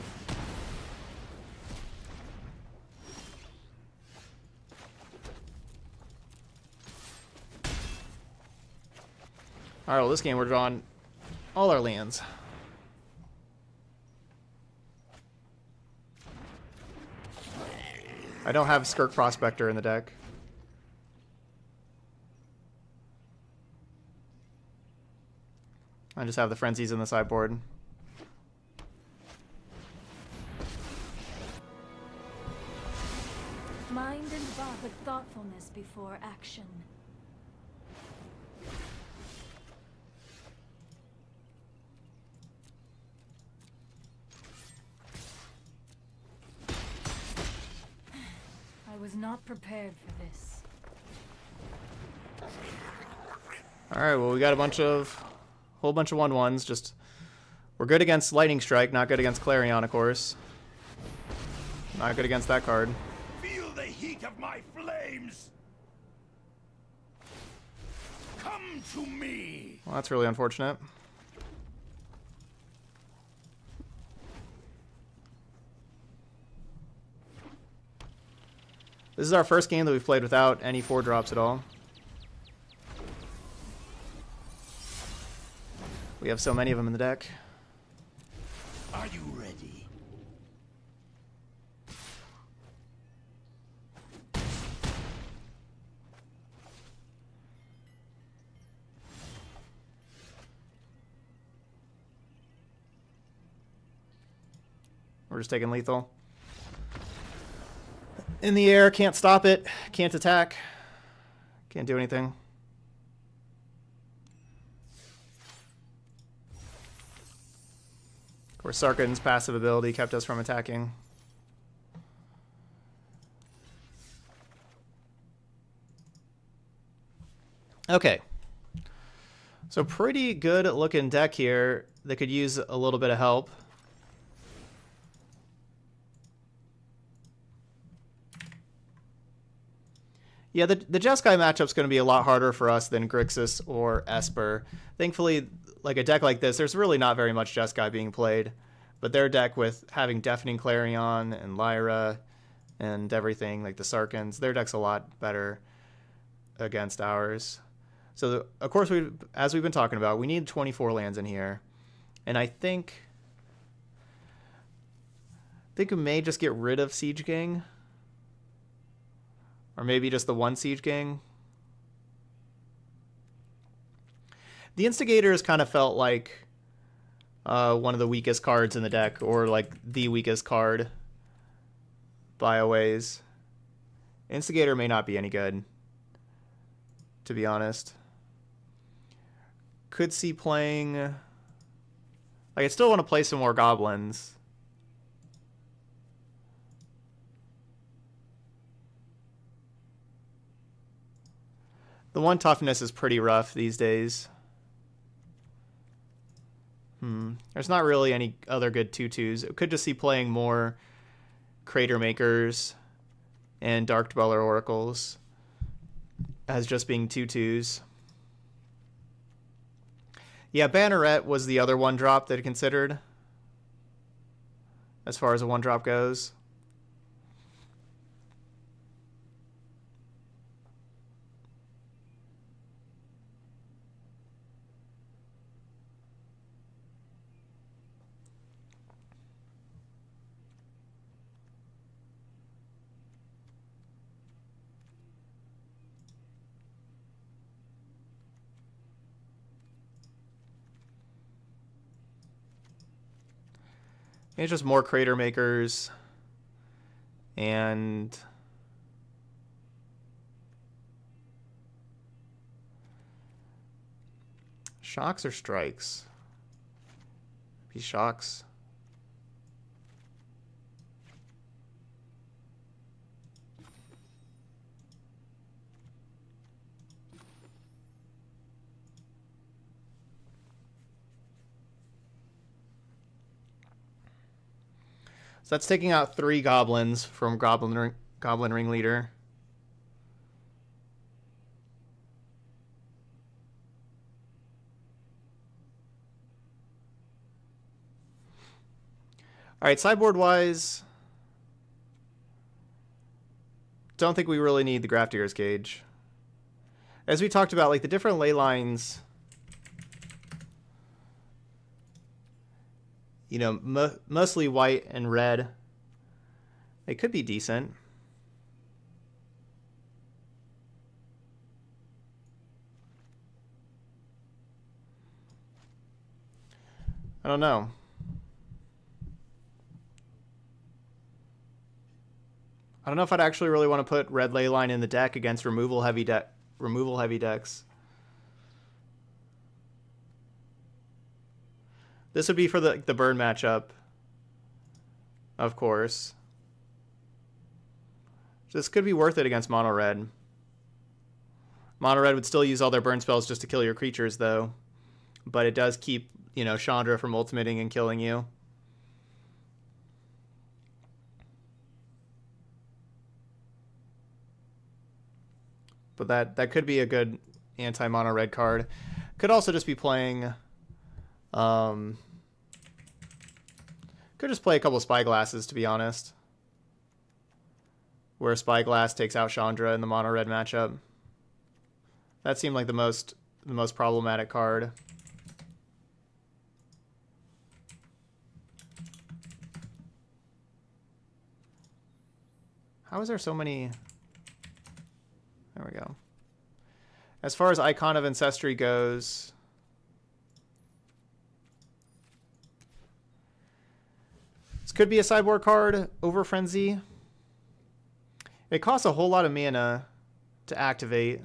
Alright, well this game we're drawing all our lands. I don't have Skirk Prospector in the deck. I just have the Frenzies in the sideboard. Mind and thought with thoughtfulness before action. not prepared for this. Alright, well we got a whole bunch of 1/1s. Just we're good against Lightning Strike, not good against Clarion, of course. Not good against that card. Feel the heat of my flames. Come to me. Well, that's really unfortunate. This is our first game that we've played without any 4-drops at all. We have so many of them in the deck. Are you ready? We're just taking lethal. In the air, can't stop it, can't attack, can't do anything. Of course, Sarkhan's passive ability kept us from attacking. Okay. So pretty good looking deck here that could use a little bit of help. Yeah, the Jeskai matchup's going to be a lot harder for us than Grixis or Esper. Thankfully, like a deck like this, there's really not very much Jeskai being played. But their deck with having Deafening Clarion and Lyra and everything, like the Sarkhans, their deck's a lot better against ours. So, of course, as we've been talking about, we need 24 lands in here. And I think we may just get rid of Siege Gang. Or maybe just the one Siege Gang. The Instigators kind of felt like one of the weakest cards in the deck, or like the weakest card by a ways. Instigator may not be any good, to be honest. Could see playing... Like, I still want to play some more Goblins. The one toughness is pretty rough these days. There's not really any other good 2/2s. It could just see playing more Crater Makers and Dark Dweller Oracles as just being 2/2s. Yeah, Banneret was the other 1-drop that I considered as far as a 1-drop goes. It's just more Crater Makers and shocks or strikes? Maybe shocks. So that's taking out 3 Goblins from Goblin Ringleader. Alright, sideboard-wise, don't think we really need the Grafdigger's Cage. As we talked about, like, the different ley lines, you know, mostly white and red, they could be decent. I don't know. I don't know if I'd actually really want to put red leyline in the deck against removal heavy decks. This would be for the burn matchup, of course. So this could be worth it against mono red. Mono red would still use all their burn spells just to kill your creatures, though. But it does keep, you know, Chandra from ultimating and killing you. But that could be a good anti-mono red card. Could also just be playing... could just play a couple Spyglasses, to be honest. Where Spyglass takes out Chandra in the mono red matchup. That seemed like the most problematic card. How is there so many... There we go. As far as Icon of Ancestry goes... This could be a sideboard card over Frenzy. It costs a whole lot of mana to activate.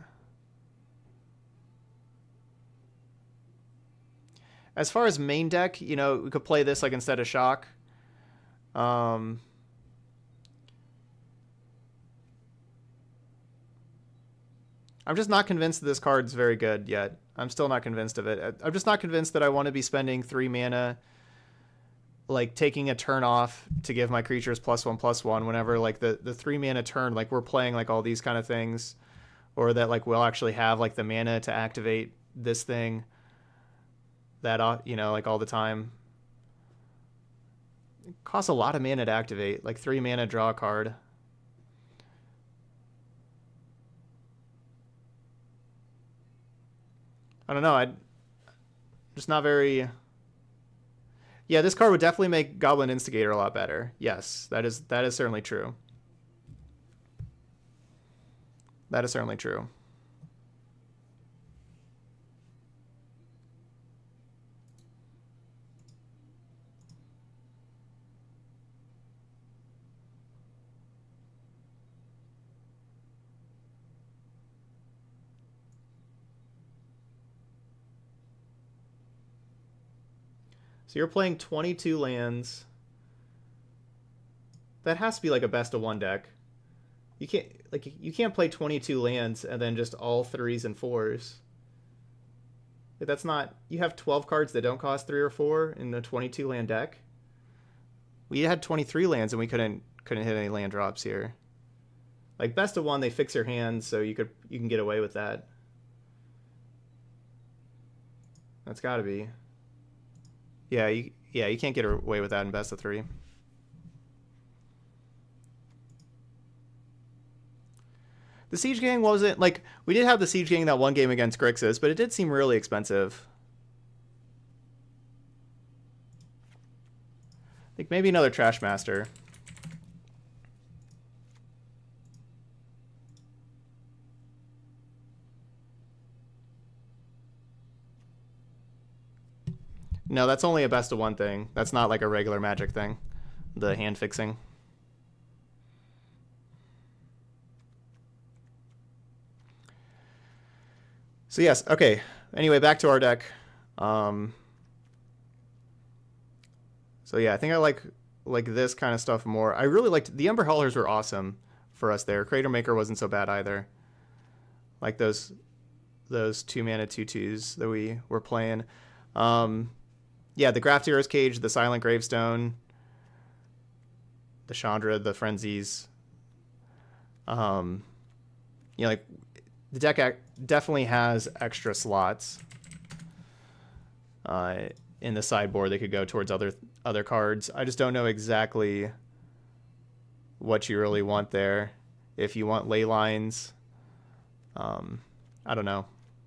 As far as main deck, you know, we could play this like instead of Shock. I'm just not convinced that this card's very good yet. I'm still not convinced of it. I'm just not convinced that I want to be spending 3 mana, like taking a turn off to give my creatures +1/+1 whenever like the 3 mana turn, like we're playing like all these kind of things, or that like we'll actually have like the mana to activate this thing that, you know, like all the time. It costs a lot of mana to activate, like 3 mana draw a card. I don't know. I'm just not very... Yeah, this card would definitely make Goblin Instigator a lot better. Yes, that is certainly true. That is certainly true. So you're playing 22 lands. That has to be like a best of 1 deck. You can't play 22 lands and then just all 3s and 4s. Like that's not... You have 12 cards that don't cost 3 or 4 in the 22 land deck. We had 23 lands and we couldn't hit any land drops here. Like best of 1, they fix your hands so you can get away with that. That's got to be... Yeah, you can't get away with that in best of 3. The Siege Gang wasn't... Like, we did have the Siege Gang that one game against Grixis, but it did seem really expensive. Like, maybe another Trash Master. No, that's only a best of 1 thing. That's not like a regular Magic thing. The hand fixing. So yes, okay. Anyway, back to our deck. So yeah, I think I like this kind of stuff more. I really liked... The Ember Haulers were awesome for us there. Crater Maker wasn't so bad either. Like those 2 mana 2/2s that we were playing. Yeah, the Graftear's Cage, the Silent Gravestone, the Chandra, the Frenzies. You know, like the deck definitely has extra slots in the sideboard that could go towards other cards. I just don't know exactly what you really want there. If you want ley lines, I don't know.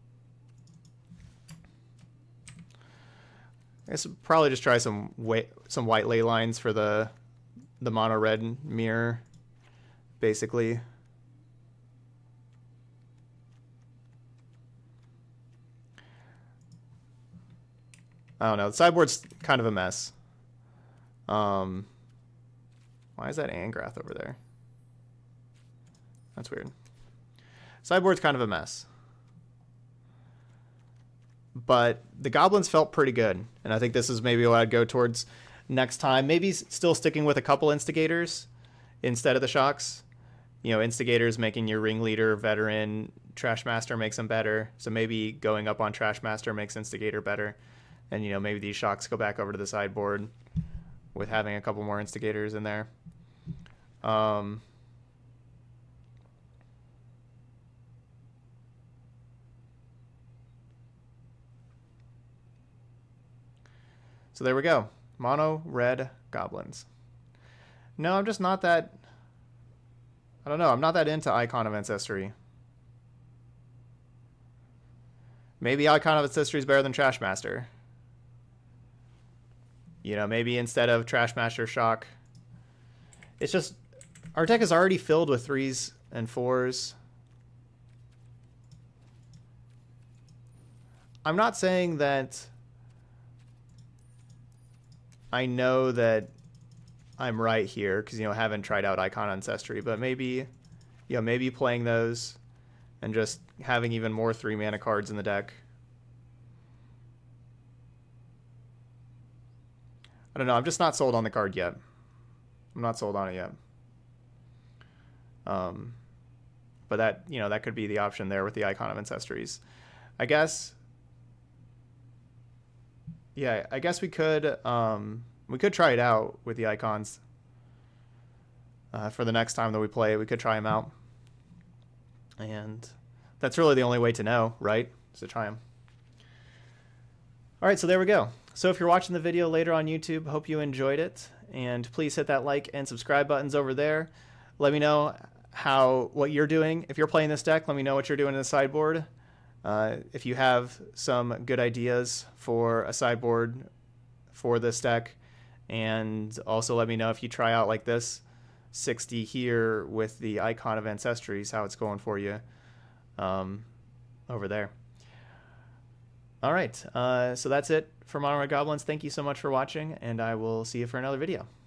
I guess probably just try some white ley lines for the mono red mirror, basically. I don't know. The sideboard's kind of a mess. Why is that Angrath over there? That's weird. Sideboard's kind of a mess. But the Goblins felt pretty good, and I think this is maybe what I'd go towards next time. Maybe still sticking with a couple Instigators instead of the Shocks, you know, Instigator's making your Ringleader veteran, Trash Master makes them better. So maybe going up on Trash Master makes Instigator better. And, you know, maybe these shocks go back over to the sideboard with having a couple more Instigators in there. So there we go. Mono red Goblins. No, I'm just not that... I don't know. I'm not that into Icon of Ancestry. Maybe Icon of Ancestry is better than Trash Master. You know, maybe instead of Trash Master Shock. It's just... Our deck is already filled with 3s and 4s. I'm not saying that... I know that I'm right here because, you know, I haven't tried out Icon Ancestry, but maybe, you know, maybe playing those and just having even more 3-mana cards in the deck. I don't know. I'm just not sold on the card yet. I'm not sold on it yet. But that, you know, that could be the option there with the Icon of Ancestries. I guess... Yeah, I guess we could try it out with the icons for the next time that we play. We could try them out, and that's really the only way to know, right? Is to try them. All right, so there we go. So if you're watching the video later on YouTube, hope you enjoyed it, and please hit that like and subscribe buttons over there. Let me know what you're doing. If you're playing this deck, let me know what you're doing in the sideboard. If you have some good ideas for a sideboard for this deck, and also let me know if you try out like this 60 here with the Icon of Ancestries, how it's going for you over there. All right, so that's it for Mono Red Goblins. Thank you so much for watching, and I will see you for another video.